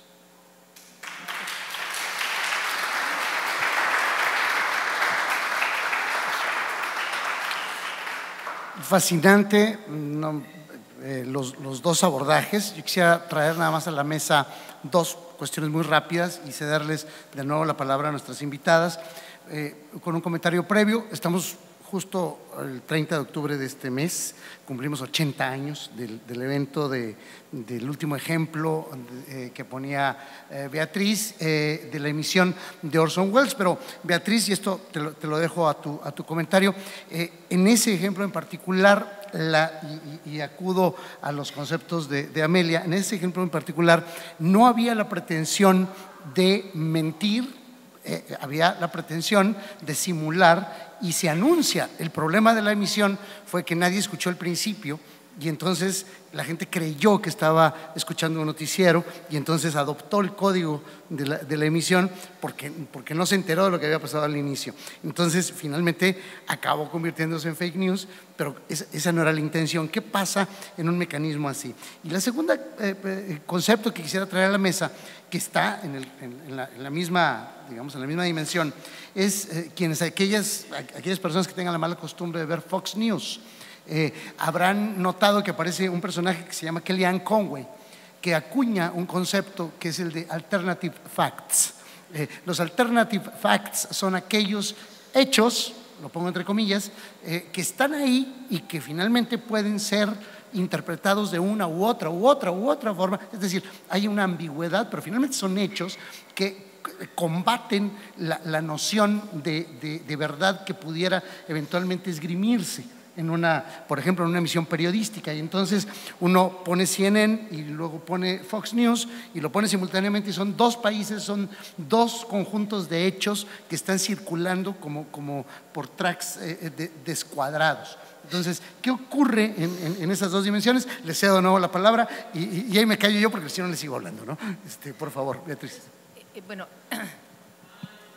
[SPEAKER 5] Fascinante no, eh, los, los dos abordajes. Yo quisiera traer nada más a la mesa dos cuestiones muy rápidas y cederles de nuevo la palabra a nuestras invitadas. Eh, con un comentario previo, estamos justo el treinta de octubre de este mes, cumplimos ochenta años del, del evento de, del último ejemplo eh, que ponía eh, Beatriz, eh, de la emisión de Orson Welles. Pero Beatriz, y esto te lo, te lo dejo a tu, a tu comentario, eh, en ese ejemplo en particular, la, y, y acudo a los conceptos de, de Amelia, en ese ejemplo en particular no había la pretensión de mentir, eh, había la pretensión de simular y se anuncia. El problema de la emisión fue que nadie escuchó el principio y entonces la gente creyó que estaba escuchando un noticiero y entonces adoptó el código de la, de la emisión porque, porque no se enteró de lo que había pasado al inicio. Entonces finalmente acabó convirtiéndose en fake news, pero esa, esa no era la intención. ¿Qué pasa en un mecanismo así? Y la segunda eh, concepto que quisiera traer a la mesa, que está en, el, en, en, la, en la misma, digamos, en la misma dimensión, es eh, quienes, aquellas, aquellas personas que tengan la mala costumbre de ver Fox News. Eh, habrán notado que aparece un personaje que se llama Kellyanne Conway, que acuña un concepto que es el de alternative facts. Eh, los alternative facts son aquellos hechos, lo pongo entre comillas, eh, que están ahí y que finalmente pueden ser interpretados de una u otra, u otra, u otra forma. Es decir, hay una ambigüedad, pero finalmente son hechos que combaten la, la noción de, de, de verdad que pudiera eventualmente esgrimirse en una, por ejemplo, en una emisión periodística. Y entonces uno pone C N N y luego pone Fox News y lo pone simultáneamente y son dos países, son dos conjuntos de hechos que están circulando como, como por tracks eh, de, descuadrados. Entonces, ¿qué ocurre en, en, en esas dos dimensiones? Les cedo de nuevo la palabra y, y, y ahí me callo yo porque si no les sigo hablando, ¿no? Este, por favor, Beatriz.
[SPEAKER 6] Eh, bueno,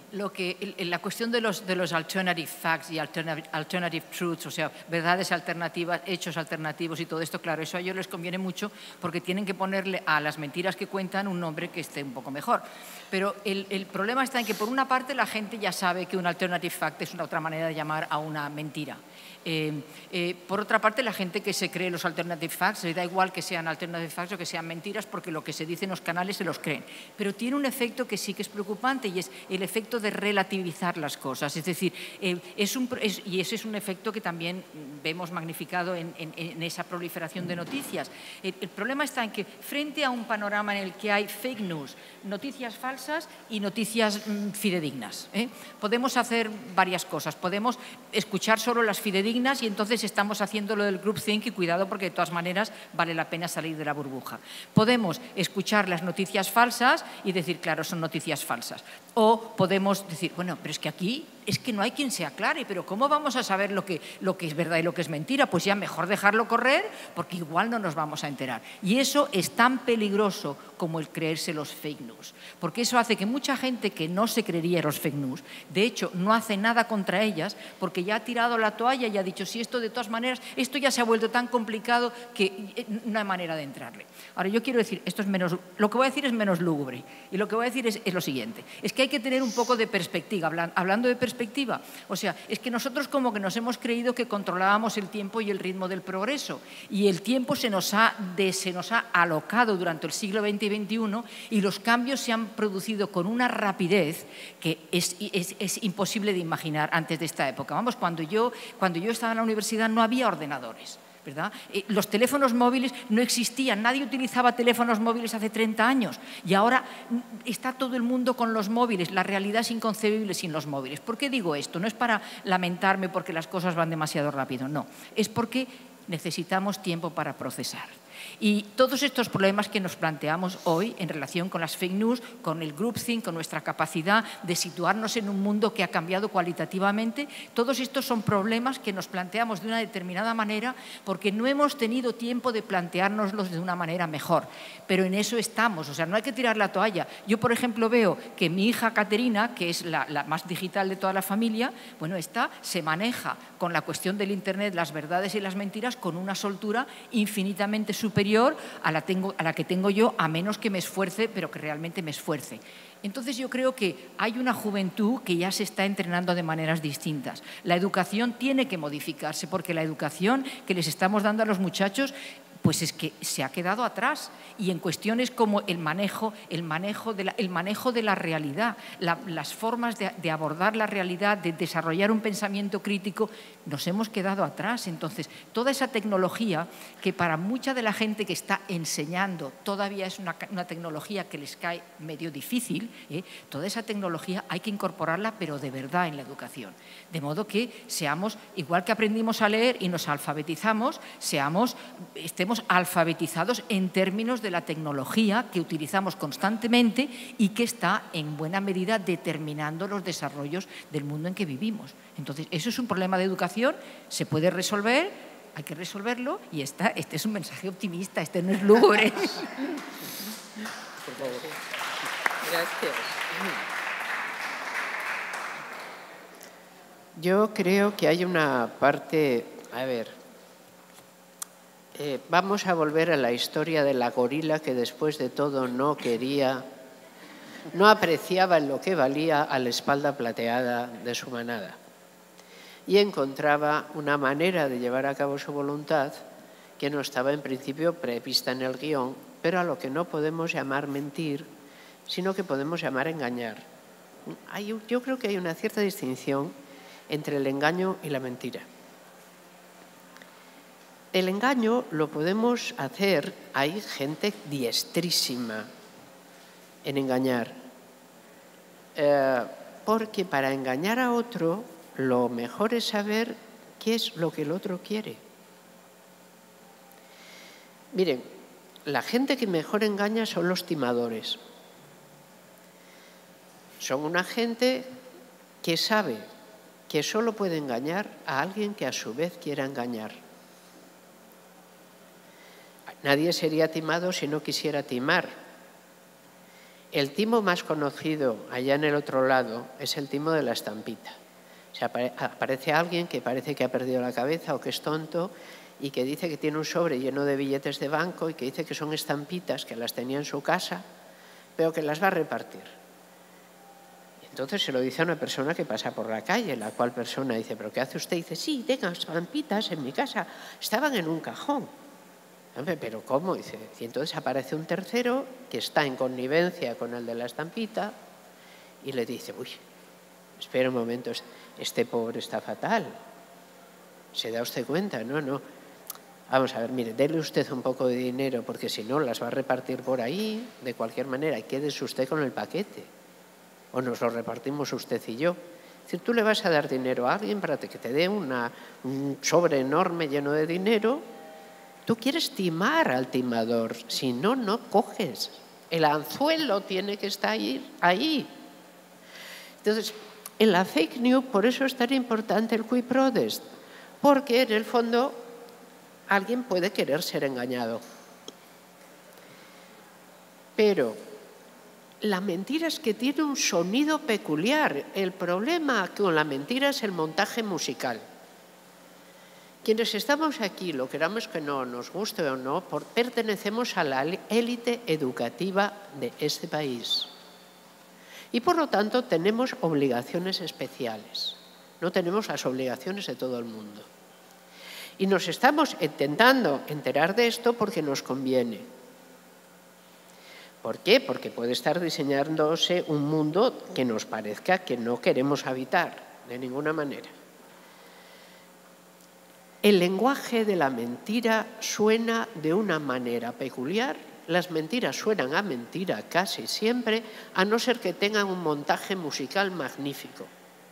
[SPEAKER 6] Lo que, la cuestión de los, de los alternative facts y alternative, alternative truths, o sea, verdades alternativas, hechos alternativos y todo esto, claro, eso a ellos les conviene mucho porque tienen que ponerle a las mentiras que cuentan un nombre que esté un poco mejor. Pero el, el problema está en que, por una parte, la gente ya sabe que un alternative fact es una otra manera de llamar a una mentira. Eh, eh, por otra parte, la gente que se cree los alternative facts, le da igual que sean alternative facts o que sean mentiras, porque lo que se dice en los canales se los creen. Pero tiene un efecto que sí que es preocupante, y es el efecto de relativizar las cosas. Es decir, eh, es un, es, y ese es un efecto que también vemos magnificado en, en, en esa proliferación de noticias. El, el problema está en que, frente a un panorama en el que hay fake news, noticias falsas y noticias mmm, fidedignas, ¿eh? podemos hacer varias cosas. Podemos escuchar solo las fidedignas, y entonces estamos haciendo lo del groupthink, y cuidado, porque de todas maneras vale la pena salir de la burbuja. Podemos escuchar las noticias falsas y decir, claro, son noticias falsas. O podemos decir, bueno, pero es que aquí es que no hay quien se aclare, pero ¿cómo vamos a saber lo que, lo que es verdad y lo que es mentira? Pues ya mejor dejarlo correr, porque igual no nos vamos a enterar. Y eso es tan peligroso como el creerse los fake news, porque eso hace que mucha gente que no se creería los fake news, de hecho, no hace nada contra ellas, porque ya ha tirado la toalla y ha dicho, si esto de todas maneras, esto ya se ha vuelto tan complicado que no hay manera de entrarle. Ahora, yo quiero decir, esto es menos, lo que voy a decir es menos lúgubre, y lo que voy a decir es, es lo siguiente, es que hay que tener un poco de perspectiva, hablando de perspectiva, Perspectiva. O sea, es que nosotros como que nos hemos creído que controlábamos el tiempo y el ritmo del progreso, y el tiempo se nos ha, de, se nos ha alocado durante el siglo veinte y veintiuno, y los cambios se han producido con una rapidez que es, es, es imposible de imaginar antes de esta época. Vamos, cuando yo, cuando yo estaba en la universidad no había ordenadores, ¿verdad? Eh, los teléfonos móviles no existían, nadie utilizaba teléfonos móviles hace treinta años, y ahora está todo el mundo con los móviles. La realidad es inconcebible sin los móviles. ¿Por qué digo esto? No es para lamentarme porque las cosas van demasiado rápido, no. Es porque necesitamos tiempo para procesar. Y todos estos problemas que nos planteamos hoy en relación con las fake news, con el groupthink, con nuestra capacidad de situarnos en un mundo que ha cambiado cualitativamente, todos estos son problemas que nos planteamos de una determinada manera porque no hemos tenido tiempo de planteárnoslos de una manera mejor. Pero en eso estamos, o sea, no hay que tirar la toalla. Yo, por ejemplo, veo que mi hija Caterina, que es la, la más digital de toda la familia, bueno, esta se maneja con la cuestión del Internet, las verdades y las mentiras, con una soltura infinitamente superior a la, tengo, a la que tengo yo, a menos que me esfuerce, pero que realmente me esfuerce. Entonces yo creo que hay una juventud que ya se está entrenando de maneras distintas. La educación tiene que modificarse, porque la educación que les estamos dando a los muchachos pues es que se ha quedado atrás, y en cuestiones como el manejo, el manejo, de, la, el manejo de la realidad, la, las formas de, de abordar la realidad, de desarrollar un pensamiento crítico, nos hemos quedado atrás. Entonces, toda esa tecnología que para mucha de la gente que está enseñando todavía es una, una tecnología que les cae medio difícil, ¿eh? Toda esa tecnología hay que incorporarla, pero de verdad, en la educación. De modo que seamos, igual que aprendimos a leer y nos alfabetizamos, seamos, estemos alfabetizados en términos de la tecnología que utilizamos constantemente y que está en buena medida determinando los desarrollos del mundo en que vivimos. Entonces, eso es un problema de educación, se puede resolver, hay que resolverlo, y esta, este es un mensaje optimista, este no es lúgubre.
[SPEAKER 3] Por favor. Gracias. Yo creo que hay una parte, a ver, Eh, vamos a volver a la historia de la gorila que después de todo no quería, no apreciaba lo que valía a la espalda plateada de su manada, y encontraba una manera de llevar a cabo su voluntad que no estaba en principio prevista en el guión, pero a lo que no podemos llamar mentir, sino que podemos llamar engañar. Hay, yo creo que hay una cierta distinción entre el engaño y la mentira. El engaño lo podemos hacer, hay gente diestrísima en engañar, eh, porque para engañar a otro lo mejor es saber qué es lo que el otro quiere. Miren, la gente que mejor engaña son los timadores. Son una gente que sabe que solo puede engañar a alguien que a su vez quiera engañar. Nadie sería timado si no quisiera timar. El timo más conocido allá en el otro lado es el timo de la estampita. O sea, aparece alguien que parece que ha perdido la cabeza o que es tonto y que dice que tiene un sobre lleno de billetes de banco y que dice que son estampitas que las tenía en su casa, pero que las va a repartir. Entonces se lo dice a una persona que pasa por la calle, la cual persona dice, ¿pero qué hace usted? Y dice, sí, tengo estampitas en mi casa, estaban en un cajón. Hombre, ¿pero cómo? Dice, y entonces aparece un tercero que está en connivencia con el de la estampita y le dice, uy, espera un momento, este pobre está fatal. ¿Se da usted cuenta? No, no. Vamos a ver, mire, dele usted un poco de dinero porque si no las va a repartir por ahí, de cualquier manera, y quédese usted con el paquete. O nos lo repartimos usted y yo. Es decir, tú le vas a dar dinero a alguien para que te dé una, un sobre enorme lleno de dinero. Tú quieres timar al timador, si no, no coges. El anzuelo tiene que estar ahí. ahí. Entonces, en la fake news, por eso es tan importante el qui prodest, porque en el fondo alguien puede querer ser engañado. Pero la mentira es que tiene un sonido peculiar. El problema con la mentira es el montaje musical. Quienes estamos aquí, lo queramos que no, nos guste o no, por, pertenecemos a la élite educativa de este país. Y por lo tanto tenemos obligaciones especiales. No tenemos las obligaciones de todo el mundo. Y nos estamos intentando enterar de esto porque nos conviene. ¿Por qué? Porque puede estar diseñándose un mundo que nos parezca que no queremos habitar de ninguna manera. El lenguaje de la mentira suena de una manera peculiar. Las mentiras suenan a mentira casi siempre, a no ser que tengan un montaje musical magnífico.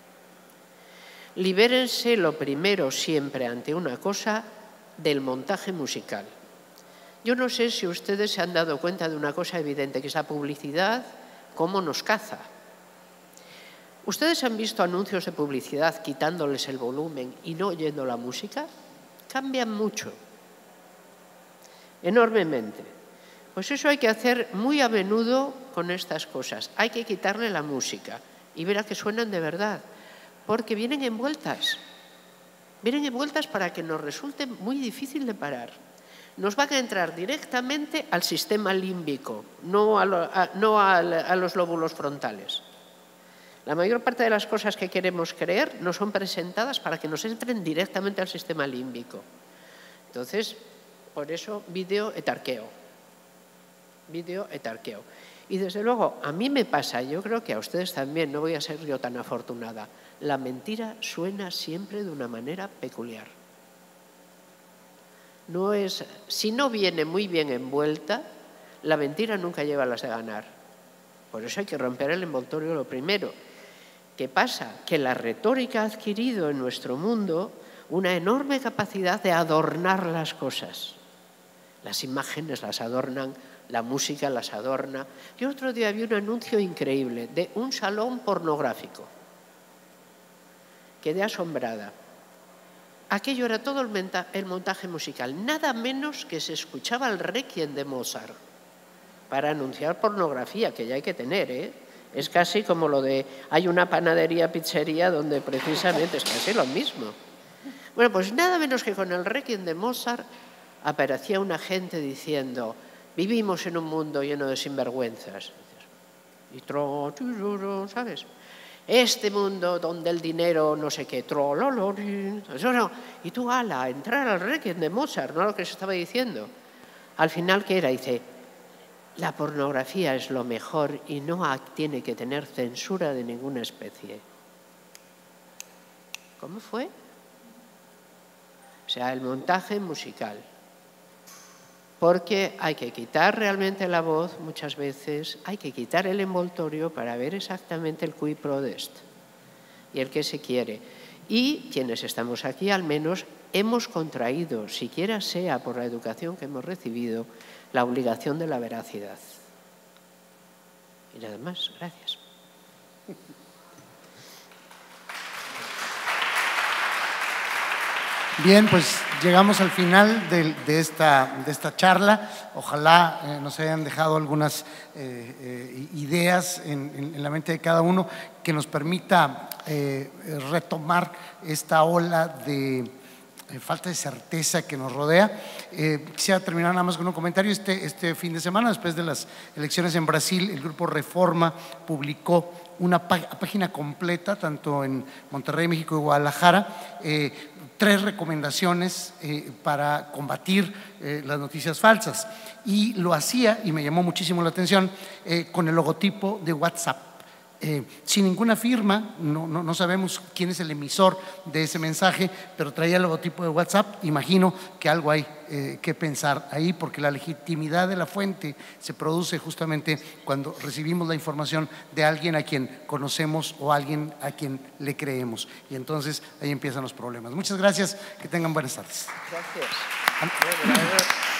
[SPEAKER 3] Libérense lo primero siempre ante una cosa del montaje musical. Yo no sé si ustedes se han dado cuenta de una cosa evidente, que es la publicidad, cómo nos caza. ¿Ustedes han visto anuncios de publicidad quitándoles el volumen y no oyendo la música? Cambian mucho, enormemente. Pues eso hay que hacer muy a menudo con estas cosas. Hay que quitarle la música y verá que suenan de verdad, porque vienen envueltas. Vienen envueltas para que nos resulte muy difícil de parar. Nos van a entrar directamente al sistema límbico, no a, lo, a, no a, a los lóbulos frontales. La mayor parte de las cosas que queremos creer no son presentadas para que nos entren directamente al sistema límbico. Entonces, por eso, vídeo etarqueo. Vídeo etarqueo. Y desde luego, a mí me pasa, yo creo que a ustedes también, no voy a ser yo tan afortunada, la mentira suena siempre de una manera peculiar. No es, si no viene muy bien envuelta, la mentira nunca lleva las de ganar. Por eso hay que romper el envoltorio lo primero. ¿Qué pasa? Que la retórica ha adquirido en nuestro mundo una enorme capacidad de adornar las cosas. Las imágenes las adornan, la música las adorna. Yo otro día vi un anuncio increíble de un salón pornográfico. Quedé asombrada. Aquello era todo el montaje musical, nada menos que se escuchaba el Requiem de Mozart para anunciar pornografía, que ya hay que tener, ¿eh? Es casi como lo de, hay una panadería, pizzería, donde precisamente es casi lo mismo. Bueno, pues nada menos que con el Requiem de Mozart aparecía una gente diciendo, vivimos en un mundo lleno de sinvergüenzas. Y tro, ¿sabes? Este mundo donde el dinero no sé qué, trololor, eso no. Y tú, ala, entrar al Requiem de Mozart, no lo que se estaba diciendo. Al final, ¿qué era? Dice, la pornografía es lo mejor y no tiene que tener censura de ninguna especie. ¿Cómo fue? O sea, el montaje musical. Porque hay que quitar realmente la voz muchas veces, hay que quitar el envoltorio para ver exactamente el qui prodest y el que se quiere. Y quienes estamos aquí al menos hemos contraído, siquiera sea por la educación que hemos recibido, la obligación de la veracidad. Y nada más, gracias.
[SPEAKER 5] Bien, pues llegamos al final de, de, esta, de esta charla. Ojalá eh, nos hayan dejado algunas eh, eh, ideas en, en, en la mente de cada uno que nos permita eh, retomar esta ola de eh, falta de certeza que nos rodea. Eh, quisiera terminar nada más con un comentario. Este, este fin de semana, después de las elecciones en Brasil, el Grupo Reforma publicó una página completa, tanto en Monterrey, México y Guadalajara, eh, tres recomendaciones eh, para combatir eh, las noticias falsas. Y lo hacía, y me llamó muchísimo la atención, eh, con el logotipo de WhatsApp. Eh, sin ninguna firma, no, no, no sabemos quién es el emisor de ese mensaje, pero traía el logotipo de WhatsApp. Imagino que algo hay eh, que pensar ahí, porque la legitimidad de la fuente se produce justamente cuando recibimos la información de alguien a quien conocemos o alguien a quien le creemos. Y entonces ahí empiezan los problemas. Muchas gracias, que tengan buenas tardes.
[SPEAKER 3] Gracias.